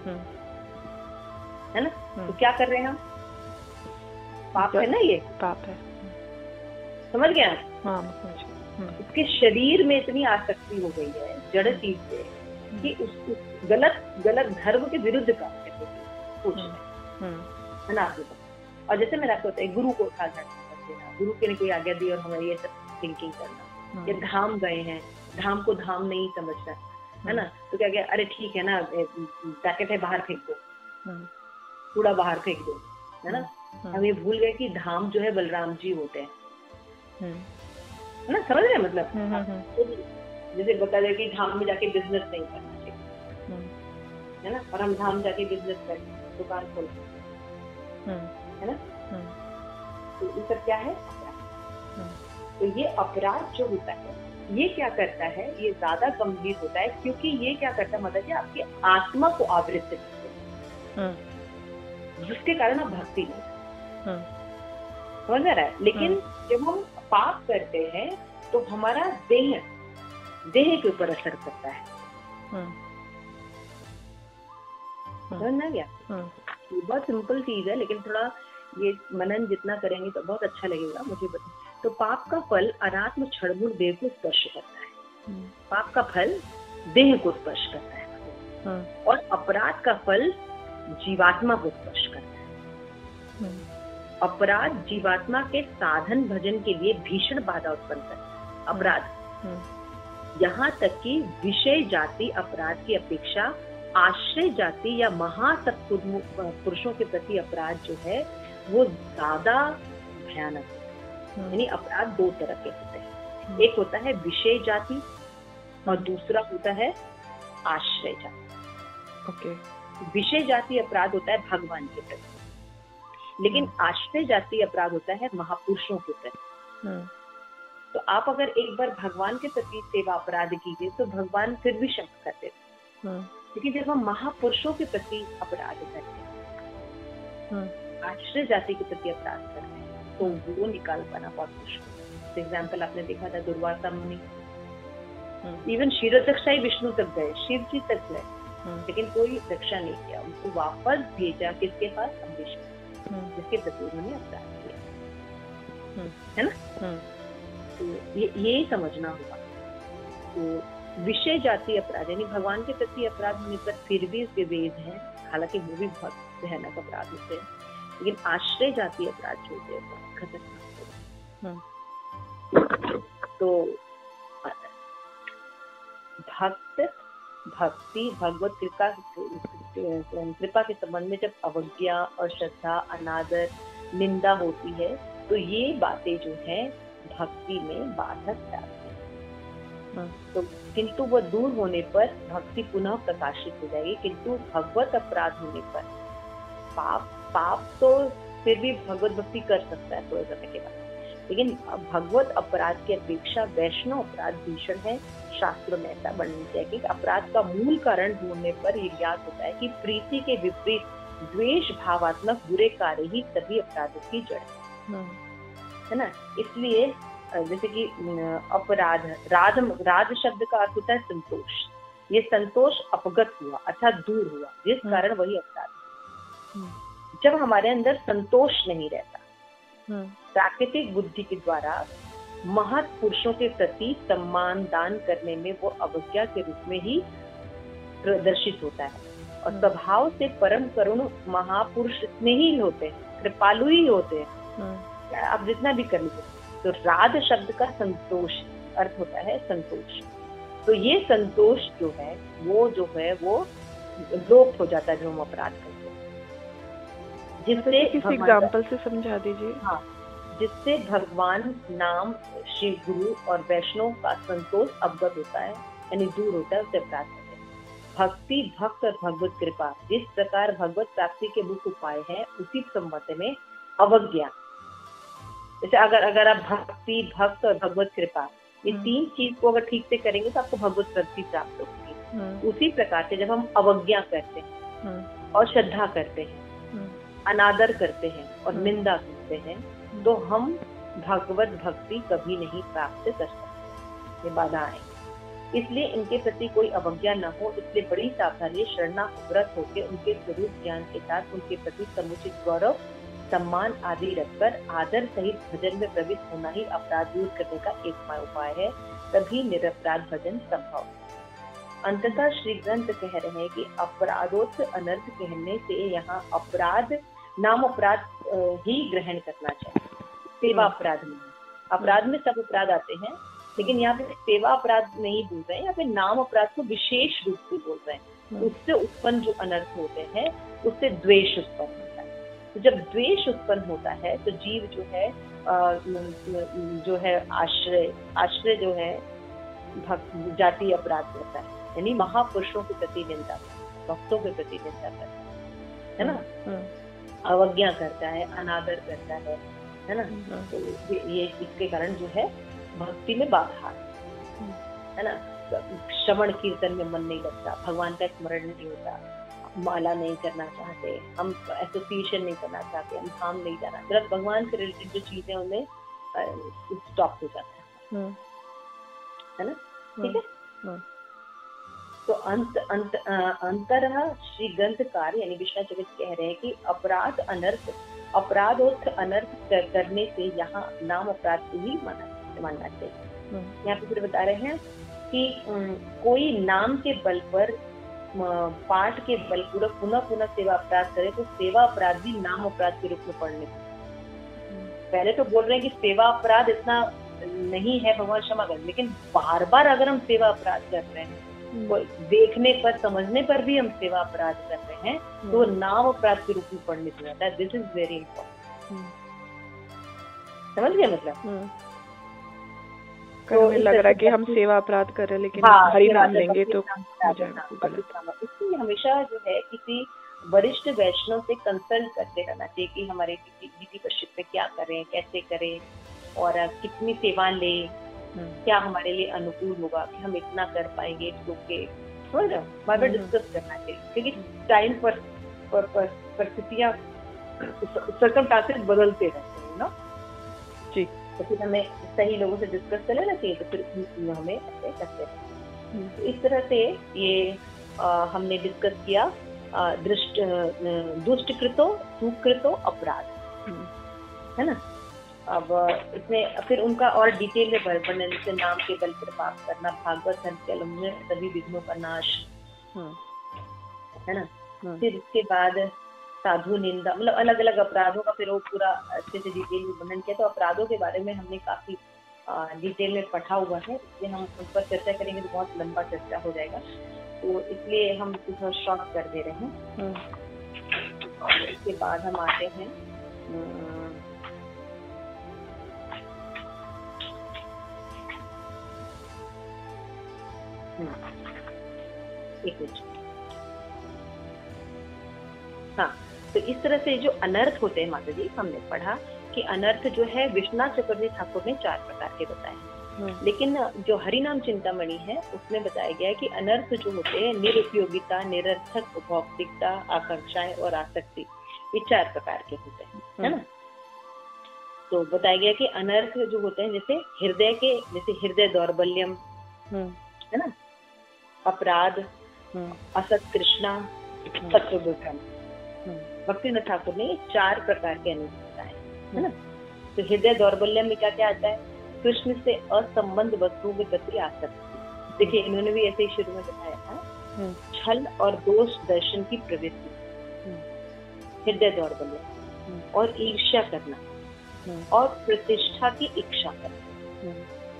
है ना, तो क्या कर रहे हैं हम, पाप है ना, ये पाप है, समझ गया। हाँ, उसके शरीर में इतनी आसक्ति हो गई है जड़ चीज से कि उस गलत धर्म के विरुद्ध कार्य सोच रहे हैं, है ना। और जैसे मेरा होता है, गुरु को साधारण समझ देना, गुरु के ने कोई आज्ञा दी और हमें ये सब थिंकिंग करना, या धाम गए हैं, धाम को धाम नहीं समझना, है ना, तो क्या क्या, अरे ठीक है ना, पैकेट है बाहर फेंक दो, कूड़ा बाहर फेंक दो, है ना। हम ये भूल गए कि धाम जो है बलराम जी होते हैं, है ना, समझ रहे हैं मतलब। तो जैसे बता दें कि धाम में जाके बिजनेस नहीं करना चाहिए, है ना, और हम धाम जाके बिजनेस करें, दुकान खोलते, है ना, तो ये सब क्या है, अपराध। तो ये अपराध जो होता है, ये क्या करता है, ये ज्यादा गंभीर होता है, क्योंकि ये क्या करता है मतलब आपकी आत्मा को आवृत करते हैं, जिसके कारण आप भक्ति नहीं समझ रहा है। लेकिन जब हम पाप करते हैं तो हमारा देह के ऊपर असर करता है, समझ में आ गया। बहुत सिंपल चीज है, लेकिन थोड़ा ये मनन जितना करेंगे तो बहुत अच्छा लगेगा मुझे। तो पाप का फल अनात्म क्षणभूत देह को स्पर्श करता है, पाप का फल देह को स्पर्श करता है, और अपराध का फल जीवात्मा को स्पर्श करता है। अपराध जीवात्मा के साधन भजन के लिए भीषण बाधा उत्पन्न करता है। अपराध यहाँ तक कि विषय जाति अपराध की अपेक्षा आश्रय जाति या महासत्पुरुष पुरुषों के प्रति अपराध जो है वो ज्यादा भयानक है। यानी अपराध दो तरह के होते हैं, एक होता है विषय जाति और दूसरा होता है आश्रय जाति। ओके, विषय जाति अपराध होता है भगवान के प्रति, लेकिन आश्रय जाति अपराध होता है महापुरुषों के प्रति। तो आप अगर एक बार भगवान के प्रति सेवा अपराध कीजिए तो भगवान फिर भी क्षमा करते थे, लेकिन जब हम महापुरुषों के प्रति अपराध करते हैं, आश्रय जाति के प्रति अपराध करते हैं, तो वो निकाल पाना बहुत मुश्किल। एग्जाम्पल आपने देखा था दुर्वासा मुनि, इवन क्षीरोदक्षा विष्णु तक गए, शिव जी तक गए, लेकिन कोई रक्षा नहीं किया, उनको वापस भेजा किसके पास? अम्बरीश, जिसके प्रति उन्होंने अपराध किया, है ना। तो ये समझना होगा। तो विषय जाति अपराध यानी भगवान के प्रति अपराध होने पर फिर भी विभेद है, हालांकि वो भी बहुत भयानक अपराध होते हैं, लेकिन आश्रय जाति अपराध जो होते हैं बहुत खतरनाक होते हैं। तो भक्त भक्ति भगवत कृपा के संबंध में जब अवज्ञा, अश्रद्धा, अनादर, निंदा होती है, तो ये बातें जो है भक्ति में बाधक डालती है। तो किंतु वह दूर होने पर भक्ति पुनः प्रकाशित हो जाएगी, किंतु भगवत अपराध होने पर पाप तो फिर भी भगवत भक्ति कर सकता है थोड़े समय के बाद, लेकिन भगवत अपराध की अपेक्षा वैष्णव अपराध भीषण है। शास्त्रों में ऐसा वर्णन किया कि अपराध का मूल कारण ढूंढने पर ये ज्ञात होता है कि प्रीति के विपरीत द्वेष भावात्मक बुरे कार्य ही सभी अपराधों की जड़ है ना। इसलिए जैसे कि अपराध, राज शब्द का अर्थ होता है संतोष। ये संतोष अपगत हुआ अर्थात दूर हुआ, जिस कारण वही अपराध। जब हमारे अंदर संतोष नहीं रहता, प्राकृतिक बुद्धि के द्वारा महत् पुरुषों के प्रति सम्मान दान करने में वो अवज्ञा के रूप में ही प्रदर्शित होता है, और स्वभाव से परम करुण महापुरुष स्नेही होते हैं, कृपालु ही होते हैं, आप जितना भी कर लीजिए। तो राध शब्द का संतोष अर्थ होता है संतोष। तो ये संतोष जो है वो लोप हो जाता है जो हम अपराध करते हैं। जिससे किसी एग्जांपल से समझा दीजिए। हाँ, जिससे भगवान, नाम, शिव गुरु और वैष्णव का संतोष अवगत होता है, यानी दूर होता है, उसे अपराध करते हैं। भक्ति, भक्त और भगवत कृपा, जिस प्रकार भगवत प्राप्ति के मुख्य उपाय है, उसी संबंध में अवज्ञा। जैसे अगर आप भक्ति, भक्त और भगवत कृपा ये तीन चीज को अगर ठीक से करेंगे तो आपको भगवत प्राप्ति प्राप्त होगी। उसी प्रकार से जब हम अवज्ञा करते हैं और श्रद्धा करते हैं, अनादर करते हैं और निंदा करते हैं, तो हम भगवत भक्ति कभी नहीं प्राप्त कर सकते, ये बाधा आएंगे। इसलिए इनके प्रति कोई अवज्ञा न हो, इसलिए बड़ी सावधानी शरणागत होकर उनके स्वरूप ज्ञान के साथ उनके प्रति समुचित गौरव, सम्मान आदि रखकर आदर सहित भजन में प्रवृत्त होना ही अपराध दूर करने का एकमात्र उपाय है, तभी निरपराध भजन संभव। अंततः श्री ग्रंथ कह रहे हैं कि अपराधोत्तर अनर्थ कहने से यहाँ अपराध नाम अपराध ही ग्रहण करना चाहिए, सेवा अपराध नहीं। अपराध में सब अपराध आते हैं, लेकिन यहाँ पे सेवा अपराध नहीं बोल रहे हैं, यहाँ पे नाम अपराध को विशेष रूप से बोल रहे हैं। उससे उत्पन्न जो अनर्थ होते हैं उससे द्वेष उत्पन्न होता है। तो जब द्वेष उत्पन्न होता है तो जीव जो है आश्रय जो है जाति अपराध करता है, यानी महापुरुषों के प्रति निंदा, भक्तों के प्रति निंदा करता है ना, अवज्ञा करता है, अनादर करता है ना। तो ये इसके कारण जो है भक्ति में बाधा है ना। श्रवण कीर्तन में मन नहीं लगता, भगवान का स्मरण नहीं होता, माला नहीं करना चाहते, हम एसोसिएशन नहीं करना चाहते, हम धाम नहीं जाना, सिर्फ भगवान से रिलेटेड जो चीजें उन्हें स्टॉप हो जाता है ना। ठीक है। तो अंतरः श्री ग्रंथकार यानी विष्णु जगत कह रहे हैं कि अपराधोत्तर अनर्थ करने से यहाँ नाम अपराध को ही मानना चाहिए। यहाँ पे फिर बता रहे हैं कि कोई नाम के बल पर, पाठ के बल पूर्वक पुनः सेवा अपराध करे तो सेवा अपराध भी नाम अपराध के रूप में पढ़ने। पहले तो बोल रहे हैं कि सेवा अपराध इतना नहीं है, भगवान क्षमा करें, लेकिन बार बार अगर हम सेवा अपराध कर रहे हैं, देखने पर समझने पर भी हम सेवा अपराध कर रहे हैं, तो नाम अपराध के रूप में पढ़ने से जाता है। This is very important. समझ गए मतलब? तो लग रहा है कि हम सेवा अपराध कर रहे हैं, लेकिन हरि नाम लेंगे तो इसलिए हमेशा जो है किसी वरिष्ठ वैष्णव से कंसल्ट करते रहना चाहिए कि हमारे विधि पश्चित में क्या करें, कैसे करें और कितनी सेवा लें, क्या हमारे लिए अनुकूल होगा, कि हम इतना कर पाएंगे, बार बार डिस्कस करना चाहिए, क्योंकि टाइम पर परिस्थितियाँ सर्कमस्टांसेस बदलते रहते हैं ना जी। तो फिर हमें सही लोगों से डिस्कस कर लेना चाहिए, तो फिर हमें ऐसे करते हैं। तो इस तरह से ये हमने डिस्कस किया दुष्टकृतो सुकृतो अपराध, है ना। अब इसमें फिर उनका और डिटेल में वर्णन, जैसे नाम के बल पर पाप करना, भागवत धर्म के उल्लंघन, सभी विघ्नों का नाश, है ना। फिर इसके बाद साधु निंदा, मतलब अलग अलग अपराधों का फिर वो पूरा अच्छे से डिटेल में वर्णन किया। तो अपराधों के बारे में हमने काफी डिटेल में पढ़ा हुआ है, इसलिए हम उस पर चर्चा करेंगे तो बहुत लंबा चर्चा हो जाएगा, तो इसलिए हम थोड़ा शॉर्ट कर दे रहे हैं। और इसके बाद हम आते हैं एक मिनट। हाँ, तो इस तरह से जो अनर्थ होते हैं माता जी, हमने पढ़ा कि अनर्थ जो है विश्वनाथ चक्रवर्ती ठाकुर ने 4 प्रकार के बताए हैं, लेकिन जो हरिनाम चिंतामणि है उसमें बताया गया है कि अनर्थ जो होते हैं निरुपयोगिता, निरर्थक, भौतिकता, आकांक्षाएं और आसक्ति, ये 4 प्रकार के होते हैं, है ना। तो बताया गया कि अनर्थ जो होते हैं जैसे हृदय के, जैसे हृदय दौर्बल्यम, है ना, अपराध, असत तृष्णा, तत्व विभ्रम। भक्तिनाथ ठाकुर ने 4 प्रकार के अनर्थ बताए, है ना। तो हृदय दौर्बल्य में क्या क्या आता है? कृष्ण से असंबंध वस्तुओं के प्रति आसक्ति। देखिए इन्होंने भी ऐसे ही शुरू में बताया था, छल और दोष दर्शन की प्रवृत्ति, हृदय दौर्बल्य, और ईर्ष्या करना, और प्रतिष्ठा की इच्छा करना।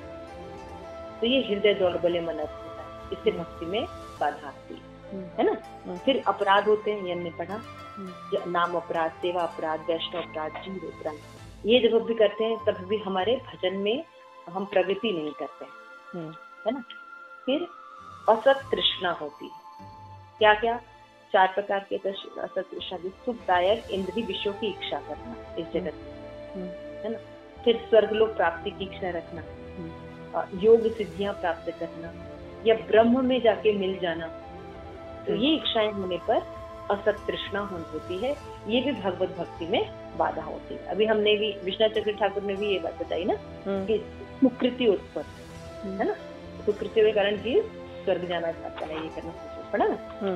तो ये हृदय दौर्बल्य मन होता है, इससे भक्ति में बाधा आती है ना। फिर अपराध होते हैं, ये हमने पढ़ा, नाम अपराध, सेवा अपराध, वैष्णव अपराध, जीव अपराध। ये जब भी करते हैं तब भी हमारे भजन में हम प्रगति नहीं करते हैं, है ना। फिर असत तृष्णा होती है, क्या क्या? 4 प्रकार के असत तृष्णा, सुखदायक इंद्रिय विषयों की इच्छा करना इस जगत में, है ना। फिर स्वर्गलोक प्राप्ति की इच्छा रखना, योग सिद्धियां प्राप्त करना, या ब्रह्म में जाके मिल जाना। तो ये इच्छाएं होने पर असत तृष्णा होती है, ये भी भगवत भक्ति में बाधा होती है। अभी हमने भी विश्वनाथ चक्रवर्ती ठाकुर ने भी ये बात बताई ना कि सुकृति उत्पन्न, है ना, सुकृति के कारण जीव स्वर्ग जाना चाहता है, ये करना पड़ा ना।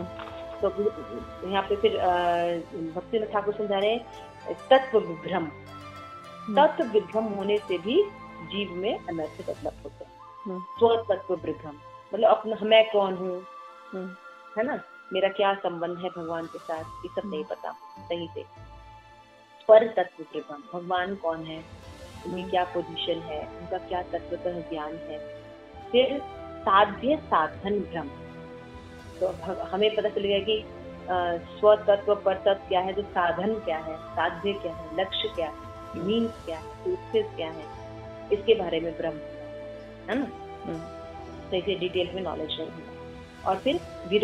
तो यहाँ पे फिर भक्तिनाथ ठाकुर समझा रहे हैं तत्व विभ्रम, तत्व विभ्रम होने से भी जीव में अनर्थ डेवलप होते हैं। स्व तत्व विभ्रम मतलब अपना मैं कौन हूँ, है ना, मेरा क्या संबंध है भगवान के साथ, ये सब नहीं पता सही से। पर तत्व विभ्रम, भगवान कौन है, उनकी क्या पोजीशन है, उनका क्या तत्वतः ज्ञान है। फिर साध्य साधन भ्रम, तो हमें पता चलेगा कि स्व तत्व पर तत्व क्या है, तो साधन क्या है, साध्य क्या है, लक्ष्य क्या है, मीन्स क्या है, सोर्सेस क्या है, इसके बारे में भ्रम है ना। तो इसे डिटेल में नॉलेज नहीं है। और फिर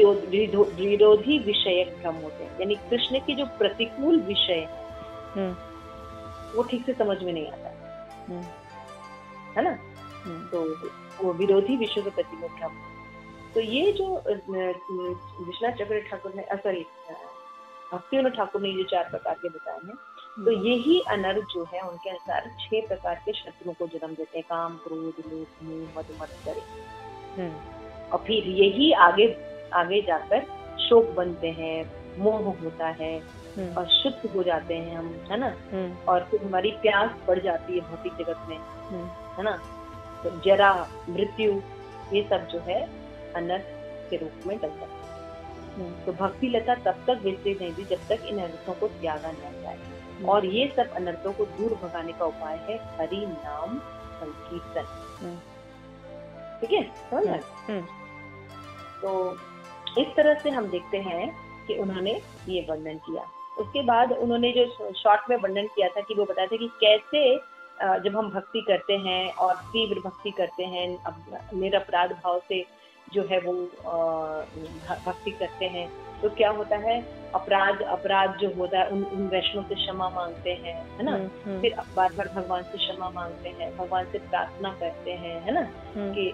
विरोधी विषय भ्रम होते हैं, यानी कृष्ण के जो प्रतिकूल विषय है वो ठीक से समझ में नहीं आता है ना। तो वो विरोधी विषय के प्रति में भ्रम। तो ये जो विश्वनाथ चक्रवर्ती ठाकुर ने भक्तिनाथ ठाकुर ने ये 4 प्रकार के बताए हैं, तो यही अनर्थ जो है उनके अनुसार 6 प्रकार के शत्रुओं को जन्म देते हैं, काम, क्रोध, लोभ, मोह, मद, मत्सर। और फिर यही आगे जाकर शोक बनते हैं, मोह होता है, और शुद्ध हो जाते हैं हम, है ना। और फिर हमारी प्यास बढ़ जाती है भौतिक जगत में, है ना। तो जरा, मृत्यु, ये सब जो है अनर्थ के रूप में डल सकते हैं। तो भक्ति लता तब तक विस्तृत नहीं थी जब तक इन अनर्थों को त्यागा न जाए, और ये सब अनर्थों को दूर भगाने का उपाय है हरि नाम संकीर्तन। ठीक है, समझ रहे? तो इस तरह से हम देखते हैं कि उन्होंने ये वर्णन किया। उसके बाद उन्होंने जो शॉर्ट में वर्णन किया था कि वो बताया था कि कैसे जब हम भक्ति करते हैं और तीव्र भक्ति करते हैं, निरपराध भाव से जो है वो भक्ति करते हैं, तो क्या होता है, अपराध जो होता है उन वैष्णव से क्षमा मांगते हैं, है ना। फिर बार बार भगवान से क्षमा मांगते हैं, भगवान से प्रार्थना करते हैं, है ना, कि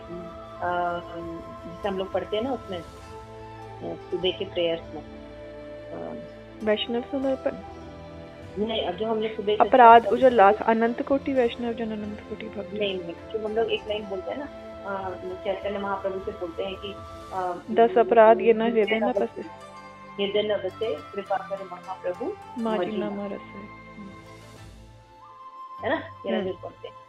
जैसे हम लोग पढ़ते हैं ना उसमें सुबह के प्रेयर्स में वैष्णव समर्पण नहीं, अब जो हमने सुबह अपराध जो लास्ट अनंत कोटि वैष्णव जन अनंत कोटि भक्त नहीं, जो हम लोग एक लाइन बोलते हैं ना, चैतन्य महाप्रभु से बोलते हैं कि 10 अपराध ये न हृदय न बसे, हृदय न बसे, कृपा करे महाप्रभु माजी न मरसे, है ना, ये जो बोलते हैं।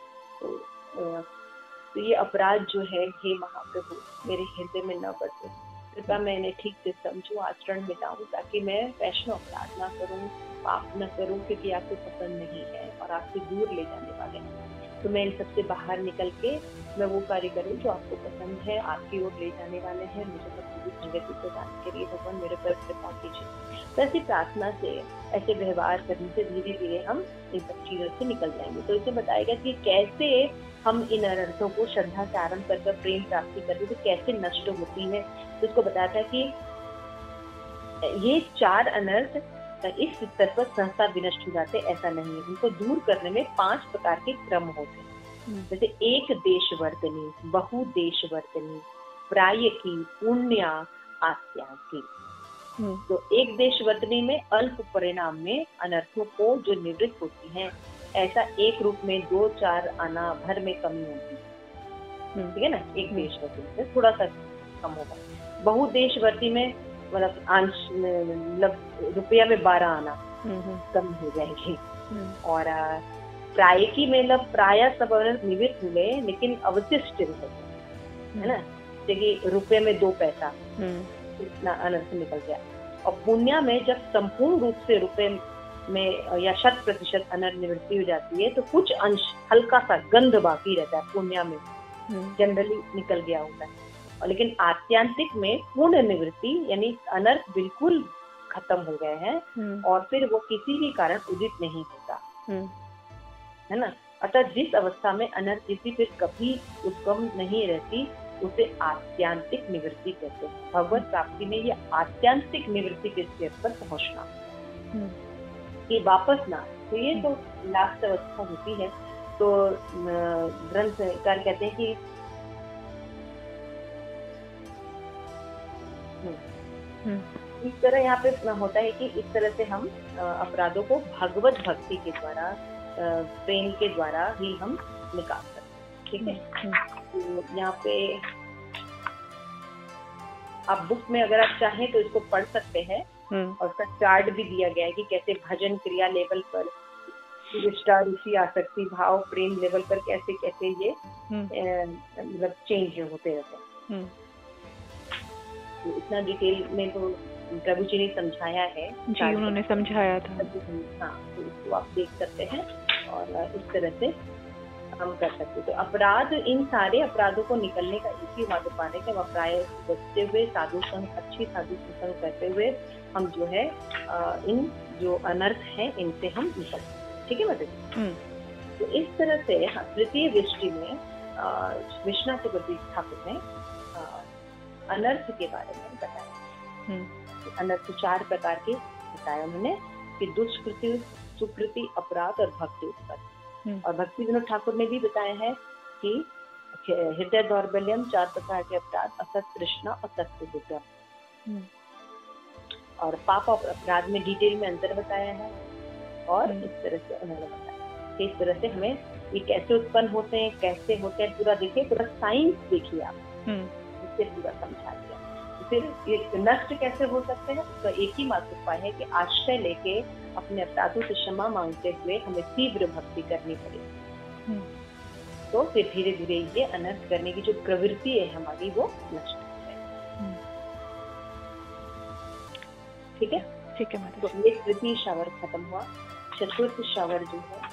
तो ये अपराध जो है, हे महाप्रभु मेरे हृदय में न बसे, कृपा मैं इन्हें ठीक से समझूं, आचरण मिटाऊं, ताकि मैं वैष्णव अपराध ना करूं, पाप न करूं, क्योंकि आपको पसंद नहीं है और आपसे दूर ले जाने वाले हैं। तो मैं इन सबसे बाहर निकल के मैं वो कार्य करूं जो आपको पसंद है, आपकी ओर ले जाने वाले हैं। मुझे भक्ति की संगति प्रदान के लिए भगवान मेरे पर कृपा कीजिए। तो ऐसी प्रार्थना से, ऐसे व्यवहार करने से धीरे धीरे हम इन सब चीजों से निकल जाएंगे। तो इसे बताएगा कि कैसे हम इन अनर्थों को श्रद्धा से आरंभ कर प्रेम प्राप्ति करते तो कैसे नष्ट होती है। तो उसको बताया था कि ये 4 अनर्थ इस स्तर पर संसार विनष्ट हो जाते, ऐसा नहीं है। उनको दूर करने में 5 प्रकार के क्रम होते हैं। जैसे एक देशवर्तनी, बहु देशवर्तनी, प्रायकी, पुण्या, आत्याकी। तो एक देशवर्तनी में अल्प परिणाम में अनर्थों को जो निवृत्त होती हैं, ऐसा एक रूप में 2-4 आना भर में कमी होती है, ठीक है ना। एक देशवर्ती में थोड़ा सा कम होगा। बहुदेशवर्ती में मतलब अंश, मतलब रुपया में 12 आना कम हो जाएंगे। और प्रायकी में मतलब प्राय सब निवृत्त हुए लेकिन अवशिष्ट है ना, जैसे रुपये में 2 पैसा इतना अनर्थ निकल गया। और पुण्य में जब संपूर्ण रूप से रुपये में या 100% अनर्थ निवृत्ति हो जाती है, तो कुछ अंश हल्का सा गंध बाकी रहता है, पुण्य में जनरली निकल गया होता है। और लेकिन आत्यांतिक में पूर्ण निवृत्ति यानी अनर्थ बिल्कुल खत्म हो गए हैं और फिर वो किसी भी कारण उदित नहीं होता, है ना। अर्थात जिस अवस्था में अनर्थ किसी फिर कभी उत्पन्न नहीं रहती, उसे आत्यांतिक निवृत्ति कहते हैं। भगवत प्राप्ति में ये आत्यांतिक निवृत्ति के स्तर पर पहुंचना, ये वापस ना, तो ये तो लास्ट अवस्था होती है। तो ग्रंथकार कहते हैं कि इस तरह यहाँ पे होता है कि इस तरह से हम अपराधों को भगवत भक्ति के द्वारा, प्रेम के द्वारा ही हम निकाल सकते हैं, ठीक है। तो यहाँ पे आप बुक में अगर आप चाहें तो इसको पढ़ सकते हैं और उसका चार्ट भी दिया गया है कि कैसे भजन क्रिया लेवल पर, निष्ठा, रुचि, आसक्ति, भाव, प्रेम लेवल पर कैसे कैसे ये मतलब चेंज होते रहते हैं। तो इतना डिटेल में तो प्रभु जी ने समझाया है जी, उन्होंने समझाया था। हाँ, तो इसको आप देख सकते हैं और इस तरह से हम कर सकते हैं। तो अपराध, इन सारे अपराधों को निकलने का एक ही मार्ग पाने के अपराय बचते हुए साधु संग, अच्छी साधु संग करते हुए हम जो है इन जो अनर्थ हैं इनसे हम निकल, ठीक है मतलब। तो इस तरह से तृतीय दृष्टि में विश्वनाथ चक्रवर्ती ठाकुर ने अनर्थ के बारे में बताया। अनर्थ 4 प्रकार के बताया उन्होंने कि दुष्कृति, सुकृति, अपराध और भक्ति उत्पत्ति। और भक्ति विनोद ठाकुर ने भी बताया है कि हृदय दौर्बल्यम, 4 प्रकार के अपराध, असत तृष्णा और तत्व। और पाप और अपराध में डिटेल में अंतर बताया है। और इस तरह से उन्होंने बताया कि इस तरह से हमें ये कैसे उत्पन्न होते हैं, कैसे होते हैं, पूरा देखिए, पूरा साइंस देखिए आप, इससे पूरा समझा दिया। फिर ये नष्ट कैसे हो सकते हैं, उसका एक ही मात्र उपाय है कि आश्रय लेके अपने अपराधों से क्षमा मांगते हुए हमें तीव्र भक्ति करनी पड़ेगी। तो फिर धीरे धीरे ये अनर्थ करने की जो प्रवृत्ति है हमारी वो नष्ट हो जाएगी। ठीक है, ठीक है। तो ये तृतीय शावर खत्म हुआ। चतुर्थ शावर जो है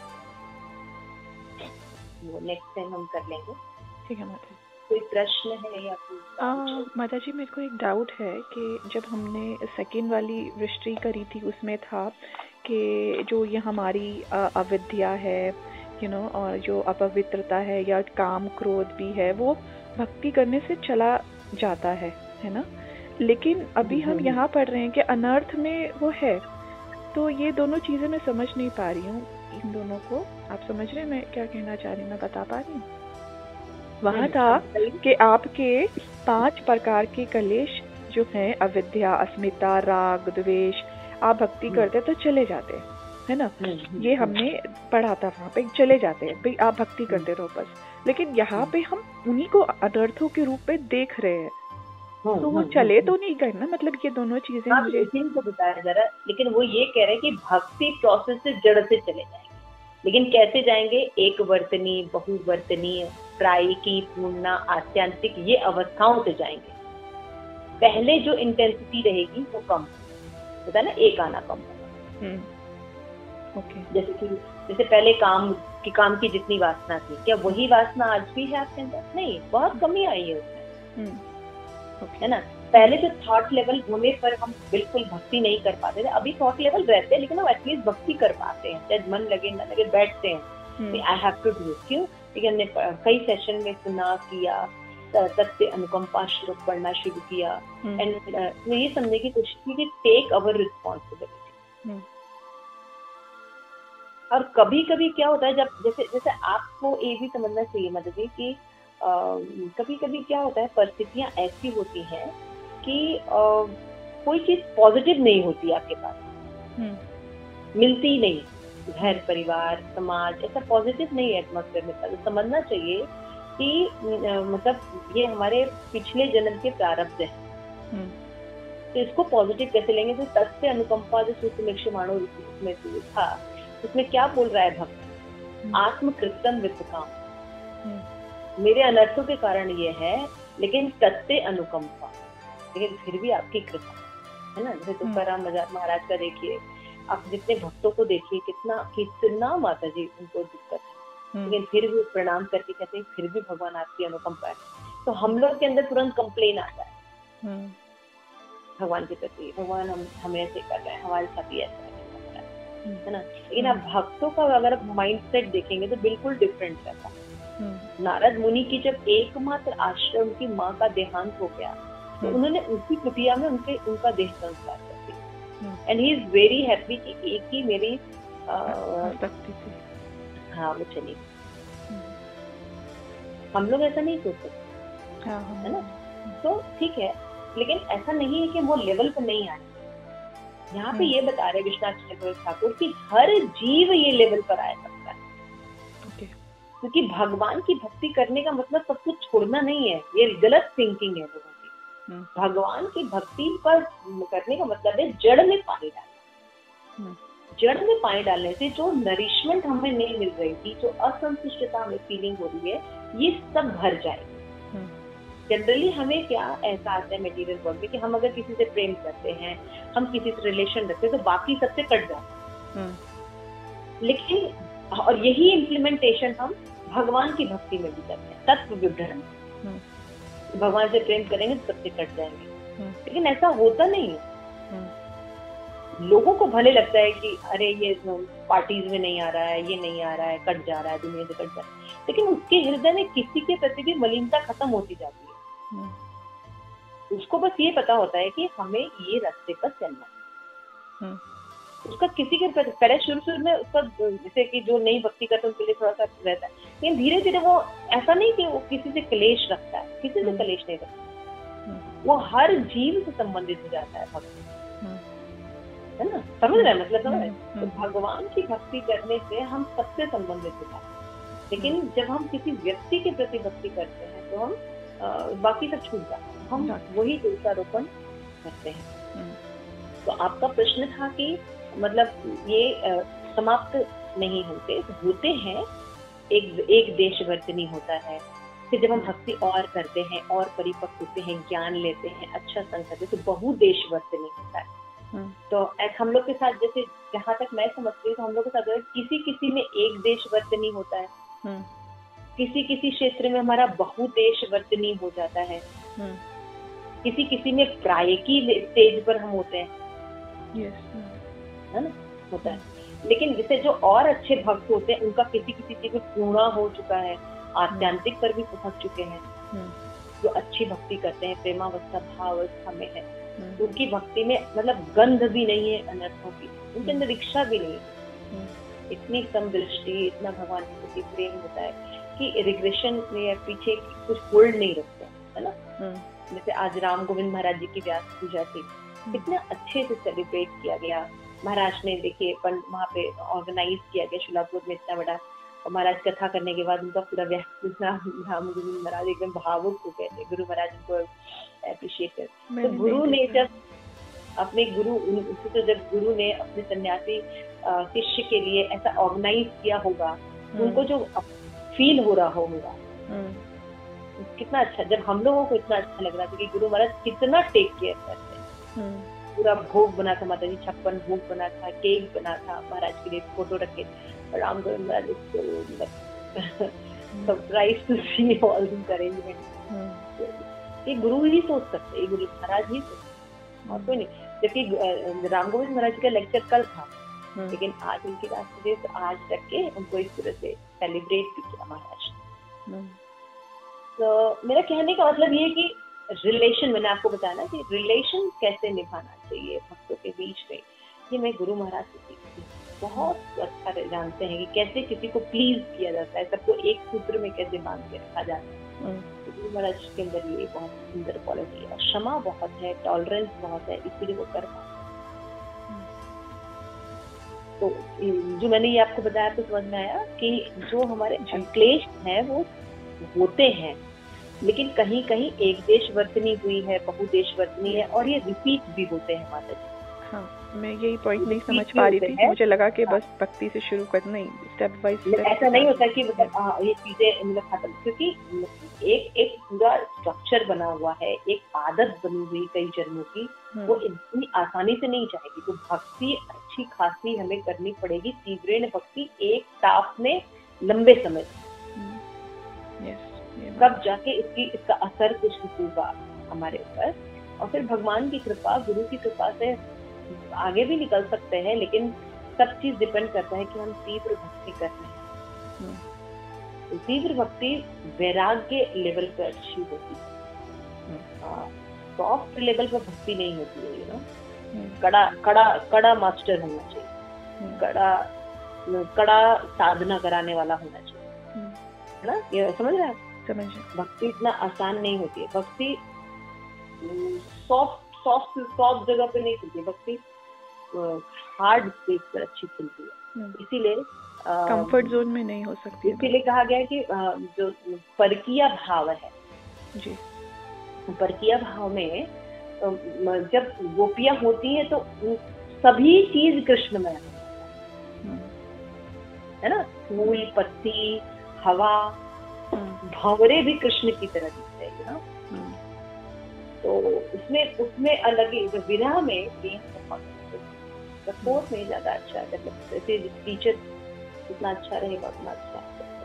वो नेक्स्ट टाइम हम कर लेंगे, ठीक है माता। कोई प्रश्न है या माता जी, मेरे को एक डाउट है कि जब हमने सेकेंड वाली वृष्टि करी थी उसमें था कि जो ये हमारी अविद्या है, और जो अपवित्रता है या काम क्रोध भी है वो भक्ति करने से चला जाता है ना। लेकिन अभी हम यहाँ पढ़ रहे हैं कि अनर्थ में वो है, तो ये दोनों चीजें मैं समझ नहीं पा रही हूँ। इन दोनों को आप समझ रहे हैं मैं क्या कहना चाह रही हूँ, मैं बता पा रही हूँ। वहाँ था कि आपके 5 प्रकार के कलेश जो हैं, अविद्या, अस्मिता, राग, द्वेष, आप भक्ति करते तो चले जाते, है ना। ये हमने पढ़ा था, वहाँ पे चले जाते हैं भाई आप भक्ति करते रहो बस, लेकिन यहाँ पे हम उन्हीं को अनर्थों के रूप में देख रहे हैं, तो वो चले तो नहीं गए ना, मतलब ये दोनों चीजें मुझे को बताया जरा। लेकिन वो ये कह रहे हैं कि भक्ति प्रोसेस से जड़ से चले जाएंगे, लेकिन कैसे जाएंगे? एक वर्तनी, बहुवर्तनीय, प्रायिकी, पूर्णा, आत्यांतिक, ये अवस्थाओं से जाएंगे। पहले जो इंटेंसिटी रहेगी वो कम, पता ना, एक आना कम होगा। ओके। जैसे पहले काम की जितनी वासना थी, क्या वही वासना आज भी है आपके अंदर? नहीं, बहुत कमी आई है उसमें, है ना। पहले जो थॉट लेवल होने पर हम बिल्कुल भक्ति नहीं कर पाते थे, अभी थॉट लेवल रहते हैं लेकिन हम एटलीस्ट भक्ति कर पाते हैं, चाहे मन लगे ना लगे, बैठते हैं। आई हैव टू डू, क्यों? क्योंकि हमने कई सेशन में सुना, किया, सत्य अनुकंपा श्लोक पढ़ना शुरू किया, एंड ये समझने की कोशिश की कि टेक अवर रिस्पॉन्सिबिलिटी। और कभी कभी क्या होता है, जब जैसे आपको ये भी समझना चाहिए मदद जी कि कभी कभी क्या होता है, परिस्थितियां ऐसी होती हैं कि कोई चीज पॉजिटिव नहीं होती आपके पास, मिलती ही नहीं, घर परिवार समाज ऐसा पॉजिटिव नहीं एटमॉस्फेयर मिलता। तो समझना चाहिए कि मतलब ये हमारे पिछले जन्म के प्रारब्ध है, तो इसको पॉजिटिव कैसे लेंगे? तो तस्य अनुकंपा जो सूत्रमेक्षमाणो में था, उसमें क्या बोल रहा है भक्त? आत्मकृतम वित्तकाम, मेरे अनर्थों के कारण ये है, लेकिन तस्य अनुकंपा, लेकिन फिर भी आपकी कृपा है ना। जैसे तुकाराम महाराज का देखिए, आप जितने भक्तों को देखिए, कितना माता जी उनको दिक्कत है, लेकिन फिर भी प्रणाम करके कहते हैं फिर भी भगवान आपकी अनुकंपा है। तो हम लोग के अंदर तुरंत कंप्लेन आता है भगवान के प्रति, भगवान हमें ऐसे कर रहे हैं, हमारे साथ ही ऐसा है ना। लेकिन आप भक्तों का अगर माइंड सेट देखेंगे तो बिल्कुल डिफरेंट रहता है। नारद मुनि की जब एकमात्र आश्रम की माँ का देहांत हो गया, तो उन्होंने उसी कुटिया में उनका देह संस्कार कर दिया, and he is very happy कि एक ही मेरी शक्ति थी, हाँ वो चली। हम लोग ऐसा नहीं सोच सकते, है ना। तो ठीक है, लेकिन ऐसा नहीं है कि वो लेवल पर नहीं आए। यहाँ पे ये बता रहे विश्वनाथ चक्रवर्ती ठाकुर कि हर जीव ये लेवल पर आ सकता है, क्योंकि भगवान की भक्ति करने का मतलब सब कुछ छोड़ना नहीं है, ये गलत थिंकिंग है लोगों की। भगवान की भक्ति पर करने का मतलब है जड़ में पानी डालना। जड़ में पानी डालने से जो नरिशमेंट हमें नहीं मिल रही थी, जो असंतुष्टता हमें फीलिंग हो रही है, ये सब भर जाएगी। जनरली हमें क्या एहसास है मटेरियल वर्ल्ड में कि हम अगर किसी से प्रेम करते हैं, हम किसी से रिलेशन रखते हैं, तो बाकी सबसे कट जाते हैं। लेकिन और यही इम्प्लीमेंटेशन हम भगवान की भक्ति में भी करते हैं, तत्व विवरण। भगवान से प्रेम करेंगे तो सबसे कट जाएंगे, लेकिन ऐसा होता नहीं है। लोगों को भले लगता है कि अरे ये पार्टीज में नहीं आ रहा है, ये नहीं आ रहा है, कट जा रहा है, दुनिया से कट जा रहा है, लेकिन उसके हृदय में किसी के प्रति भी मलिनता खत्म होती जाती है। उसको बस ये पता होता है कि हमें ये रास्ते पर चलना है। उसका किसी के प्रति पहले शुरू में उसका, जैसे कि जो नई भक्ति करते उनके लिए थोड़ा सा रहता है, लेकिन धीरे धीरे वो ऐसा नहीं कि वो किसी से क्लेश रखता है, किसी से क्लेश नहीं रखता, वो हर जीव से संबंधित हो जाता है भक्ति, है ना। समझ रहे हैं मतलब? समझ रहे हैं? तो भगवान की भक्ति करने से हम सबसे संबंधित होता है, लेकिन जब हम किसी व्यक्ति के प्रति भक्ति करते हैं तो हम बाकी सब छूट जाते हैं, हम वही दोषारोपण करते हैं। तो आपका प्रश्न था कि मतलब ये समाप्त नहीं होते हैं, एक देशवर्तनी होता है। फिर जब हम भक्ति और करते हैं और परिपक्व होते हैं, ज्ञान लेते हैं, अच्छा संग करते हैं, तो बहुदेशवर्तनी होता है। तो हम लोग के साथ, जैसे जहाँ तक मैं समझती हूँ, तो हम लोग के साथ किसी में एक देशवर्तनी होता है, किसी क्षेत्र में हमारा बहुदेशवर्तनी हो जाता है, किसी में प्रायिकी स्टेज पर हम होते हैं, है ना, होता है। लेकिन जैसे जो और अच्छे भक्त होते हैं, उनका किसी चीज में पूर्णा हो चुका है, आत्यांतिक पर भी पहुंच चुके हैं। जो अच्छी भक्ति करते हैं, प्रेमावस्था भावावस्था में है, उनकी भक्ति में मतलब गंध भी नहीं है अनर्थों की, उनके अंदर इच्छा भी नहीं है, इतनी समदृष्टि, इतना भगवान के प्रति प्रेम होता है कि रिग्रेशन में पीछे कुछ होल्ड नहीं रखते, है ना। जैसे आज राम गोविंद महाराज जी की व्यास पूजा थी, कितना अच्छे से सेलिब्रेट किया गया, महाराज ने देखिए वहाँ पे ऑर्गेनाइज किया गया शुलापुर में इतना बड़ा, और महाराज कथा करने के बाद उनका पूरा राम गुरु महाराज एकदम भावुक हो गए थे, गुरु महाराज उनको अप्रिशिएट कर। तो गुरु ने जब अपने तो जब गुरु ने अपने सन्यासी शिष्य के लिए ऐसा ऑर्गेनाइज किया होगा, उनको जो फील हो रहा होगा कितना अच्छा, जब हम लोगों को इतना अच्छा लग रहा था कि गुरु महाराज कितना टेक केयर करते हैं। पूरा भोग बना था, माता जी 56 भोग बना था, केक बना था, महाराज के लिए फोटो रखे, Ram Guru Maharaj surprise to see all this arrangement. ये गुरु ही सोच सकते, ये गुरु महाराज ही सोच सकते और कोई नहीं। जबकि राम गोविंद महाराज का लेक्चर कल था, लेकिन आज उनकी राष्ट्रीय तो आज तक के उनको इस तरह से सेलिब्रेट भी किया महाराज। तो मेरा कहने का मतलब ये कि रिलेशन, मैंने आपको बताया ना कि रिलेशन कैसे निभाना चाहिए भक्तों के बीच में, ये मैं गुरु महाराज से सीखती हूँ। बहुत अच्छा जानते हैं कि कैसे किसी को प्लीज किया जाता है, सबको एक सूत्र में कैसे बांध के रखा जाता है। तो गुरु महाराज के अंदर ये बहुत सुंदर क्वालिटी है, क्षमा बहुत है, टॉलरेंस बहुत है, इसलिए वो कर पाते। तो जो मैंने ये आपको बताया तो समझ में आया कि जो हमारे क्लेश हैं वो होते हैं, लेकिन कहीं कहीं एक देश वर्तनी हुई है, बहुदेश वर्तनी है, और ये रिपीट भी होते हैं माता जी। हाँ, मैं यही पॉइंट नहीं समझ पा रही थी, मुझे लगा कि बस भक्ति से शुरू करना ही, स्टेप बाय स्टेप। ऐसा नहीं होता कि मतलब ये चीजें मतलब खत्म, क्योंकि एक पूरा स्ट्रक्चर बना हुआ है, एक आदत बनी हुई कई जन्मों की, वो इतनी आसानी से नहीं जाएगी। तो भक्ति अच्छी खासी हमें करनी पड़ेगी, तीव्र भक्ति एक ताप में लंबे समय तब जाके इसका असर कुछ होगा हमारे ऊपर, और फिर भगवान की कृपा, गुरु की कृपा से आगे भी निकल सकते हैं। लेकिन सब चीज डिपेंड करता है कि हम तीव्र भक्ति कर रहे हैं। तीव्र भक्ति वैराग्य लेवल पे अच्छी होती है, सॉफ्ट लेवल पे भक्ति नहीं होती है। यू नो, कड़ा मास्टर होना चाहिए, कड़ा साधना कराने वाला होना चाहिए, है ना? ये समझ रहे हैं? भक्ति इतना आसान नहीं होती है। भक्ति सॉफ्ट जगह पे नहीं खिलती, भक्ति हार्ड स्पेस पर अच्छी खिलती है। इसीलिए कंफर्ट जोन में नहीं हो सकती। इसीलिए कहा गया है कि जो परकीय भाव है जी, परकीय भाव में जब गोपियां होती है तो सभी चीज कृष्णमय है ना, फूल, पत्ती, हवा, भंवरे भी कृष्ण की तरह दिखते हैं ना। तो उसमें अलग ही, जो विरह में सपोर्ट में ज्यादा अच्छा है, जैसे टीचर जितना अच्छा रहेगा उतना अच्छा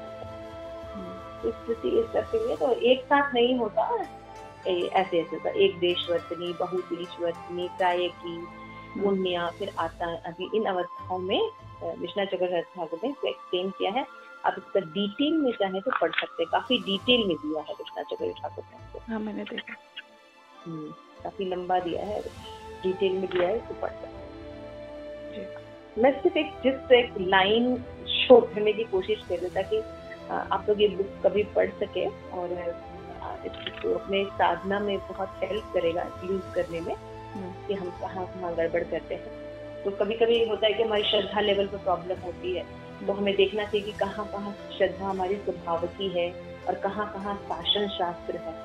इस तरह के। तो एक साथ नहीं होता, ऐसे होता, एक देश वर्तनी, बहुदेश वर्तनी, प्रायकी, पुण्या, फिर आता है। अभी इन अवस्थाओं में विष्णु चक्रवर्ती ठाकुर ने एक्सप्लेन किया है। आप इसका डिटेल में चाहे तो पढ़ सकते हैं, काफी डिटेल में दिया है विष्णु चक्रवर्ती ठाकुर ने। हाँ, मैंने देखा, काफी लंबा दिया है, डिटेल में दिया है, तो पढ़ सकते हैं। मैं सिर्फ एक लाइन शो करने की कोशिश कर रही, ताकि आप लोग ये बुक कभी पढ़ सके, और इसको अपने साधना में बहुत हेल्प करेगा यूज करने में, कि हम कहाँ गड़बड़ करते हैं। तो कभी कभी होता है कि हमारी श्रद्धा लेवल पर प्रॉब्लम होती है, तो हमें देखना चाहिए कि कहाँ श्रद्धा हमारी स्वभावकी है और कहाँ शासन शास्त्र है,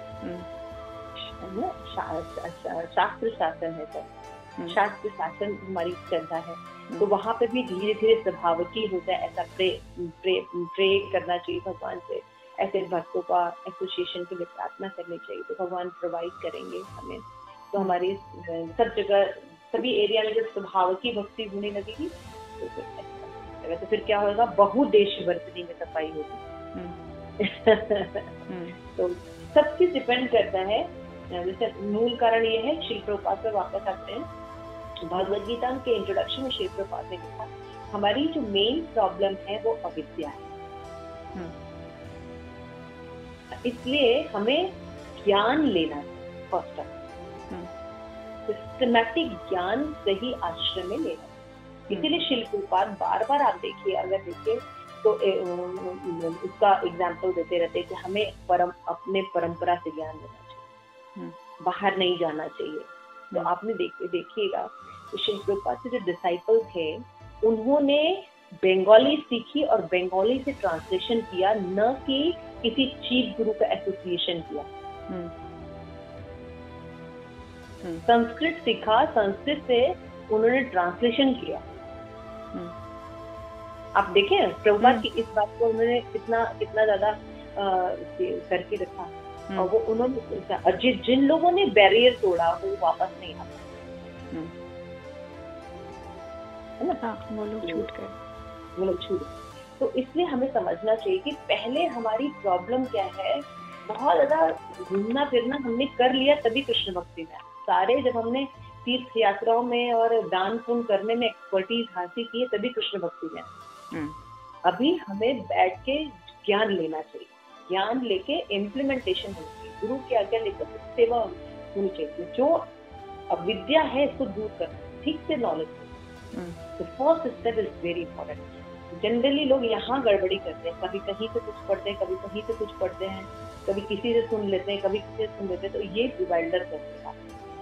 शास्त्र शासन है सब, शास्त्र शासन हमारी श्रद्धा है। तो वहां पे भी धीरे धीरे स्वभावकी होता है। ऐसा प्रे करना चाहिए भगवान से, ऐसे भक्तों का एसोसिएशन के लिए प्रार्थना करनी चाहिए, तो भगवान प्रोवाइड करेंगे हमें। तो हमारी सब जगह सभी एरिया में जब स्वभावकी भक्ति होने लगेगी तो फिर क्या होगा, बहुदेश वर्तनी में सफाई होगी। तो सब चीज डिपेंड करता है। जैसे मूल कारण ये है, श्री प्रभुपाद पर वापस आते हैं, भगवद गीता के इंट्रोडक्शन में श्री प्रभुपाद ने लिखा, हमारी जो मेन प्रॉब्लम है वो अविद्या है। इसलिए हमें ज्ञान लेना है, फर्स्ट सिस्टमैटिक ज्ञान सही आश्रम में लेना। इसीलिए श्री प्रभुपाद बार बार आप देखिए, अगर देखिए तो उसका एग्जाम्पल देते रहते कि हमें अपने परंपरा से ज्ञान लेना चाहिए, बाहर नहीं जाना चाहिए। तो आपने देखिएगा तो श्रील प्रभुपाद के जो डिसाइपल थे उन्होंने बंगाली सीखी और बंगाली से ट्रांसलेशन किया, न कि किसी चीफ गुरु का एसोसिएशन किया। संस्कृत सीखा, संस्कृत से उन्होंने ट्रांसलेशन किया। आप देखें प्रभुपाद की इस बात को उन्होंने कितना कितना ज्यादा करके रखा। और वो उन्होंने जिन लोगों ने बैरियर तोड़ा वो वापस नहीं आता, है ना? हाँ, वो लोग छूट गए, वो लोग छूट। तो इसलिए हमें समझना चाहिए कि पहले हमारी प्रॉब्लम क्या है। बहुत ज्यादा घूमना फिरना हमने कर लिया तभी कृष्ण भक्ति में सारे, जब हमने तीर्थ यात्राओं में और दान पुण्य करने में एक्सपर्टीज हासिल की है तभी कृष्ण भक्ति में। अभी हमें बैठ के ज्ञान लेना चाहिए, ज्ञान लेके इम्प्लीमेंटेशन होनी चाहिए, गुरु की आज्ञा लेकर सेवा होनी चाहिए। जो अविद्या है इसको दूर करना, ठीक से नॉलेज। तो first step is very important. Generally लोग यहाँ गड़बड़ी करते हैं, कभी कहीं से कुछ पढ़ते हैं, कभी कहीं से कुछ पढ़ते हैं, कभी किसी से सुन लेते हैं, कभी किसी से सुन लेते हैं, तो ये डिवाइडर करते हैं।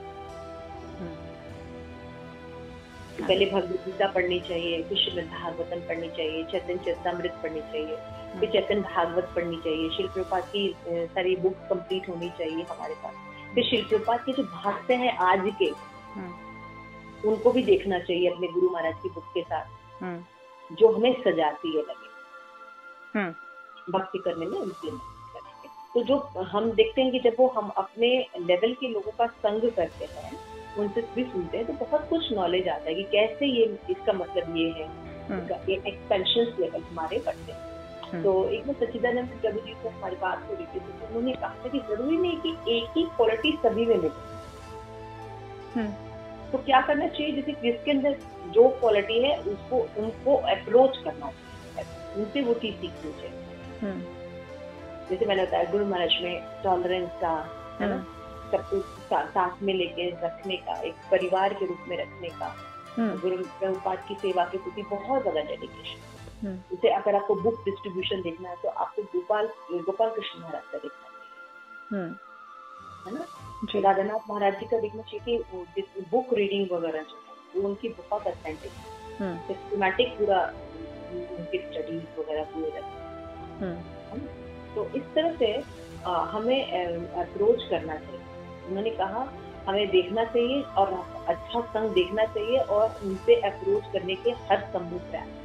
पहले भगवद गीता पढ़नी चाहिए, फिर श्रीमद् भागवतम पढ़नी चाहिए, चैतन्य चरितामृत पढ़नी चाहिए, फिर चैतन्य भागवत पढ़नी चाहिए, श्रील प्रभुपाद की सारी बुक कंप्लीट होनी चाहिए हमारे पास। फिर श्रील प्रभुपाद के जो भक्त हैं आज के, उनको भी देखना चाहिए अपने गुरु महाराज की बुक के साथ, जो हमें सजाती है लगे भक्ति करने में इम्प्लीमेंट करके। तो जो हम देखते हैं कि जब वो हम अपने लेवल के लोगों का संग करते हैं, उनसे भी सुनते हैं, तो बहुत कुछ नॉलेज आता है कि कैसे ये इसका मतलब ये है, एक्सपेंशन लेवल हमारे बढ़ते हैं। तो एक बार सच्चिदानंद प्रभु जी से हमारी बात हो रही थी, तो उन्होंने कहा था कि जरूरी नहीं कि एक ही क्वालिटी सभी में मिले। तो क्या करना चाहिए, जैसे जिसके अंदर जो क्वालिटी है उसको उनको अप्रोच करना चाहिए, उनसे वो चीज सीखनी चाहिए। जैसे मैंने बताया गुरु महाराज में टॉलरेंस का, है ना, सबको साथ में लेके रखने का, एक परिवार के रूप में रखने का, गुरु प्रभुपाद की सेवा के प्रति बहुत ज्यादा डेडिकेशन। जैसे अगर आपको बुक डिस्ट्रीब्यूशन देखना है तो आपको गोपाल कृष्ण महाराज का देखना चाहिए, है ना, राधानाथ महाराज जी का देखना चाहिए कि बुक रीडिंग वगैरह जो है वो उनकी बहुत ऑथेंटिक, सिस्टमैटिक पूरा उनकी स्टडीज वगैरह पूरे रहते हैं। तो इस तरह से हमें अप्रोच करना चाहिए। उन्होंने कहा हमें देखना चाहिए और अच्छा संग देखना चाहिए और उनसे अप्रोच करने के हर संभव प्रयास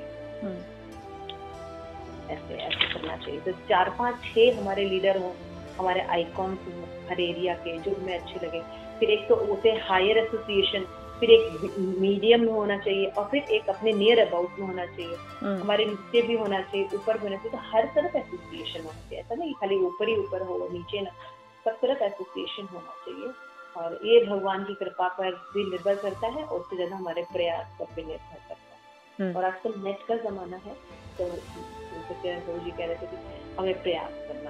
ऐसे करना चाहिए। तो 4-5-6 हमारे लीडर हों, हमारे आइकॉन्स हों हर एरिया के, जो हमें अच्छे लगे। फिर एक तो उसे हायर एसोसिएशन, फिर एक मीडियम में होना चाहिए और फिर एक अपने नियर अबाउट में होना चाहिए, हमारे नीचे भी होना चाहिए, ऊपर भी होना चाहिए। तो हर तरफ एसोसिएशन होना चाहिए, ऐसा नहीं खाली ऊपर ही ऊपर हो नीचे ना, सब तरफ एसोसिएशन होना चाहिए। और ये भगवान की कृपा पर भी निर्भर करता है और उससे ज्यादा हमारे प्रयास पर भी निर्भर करता है। और आजकल नेट का जमाना है, तो जी कह रहे थे कि हमें प्रयास करना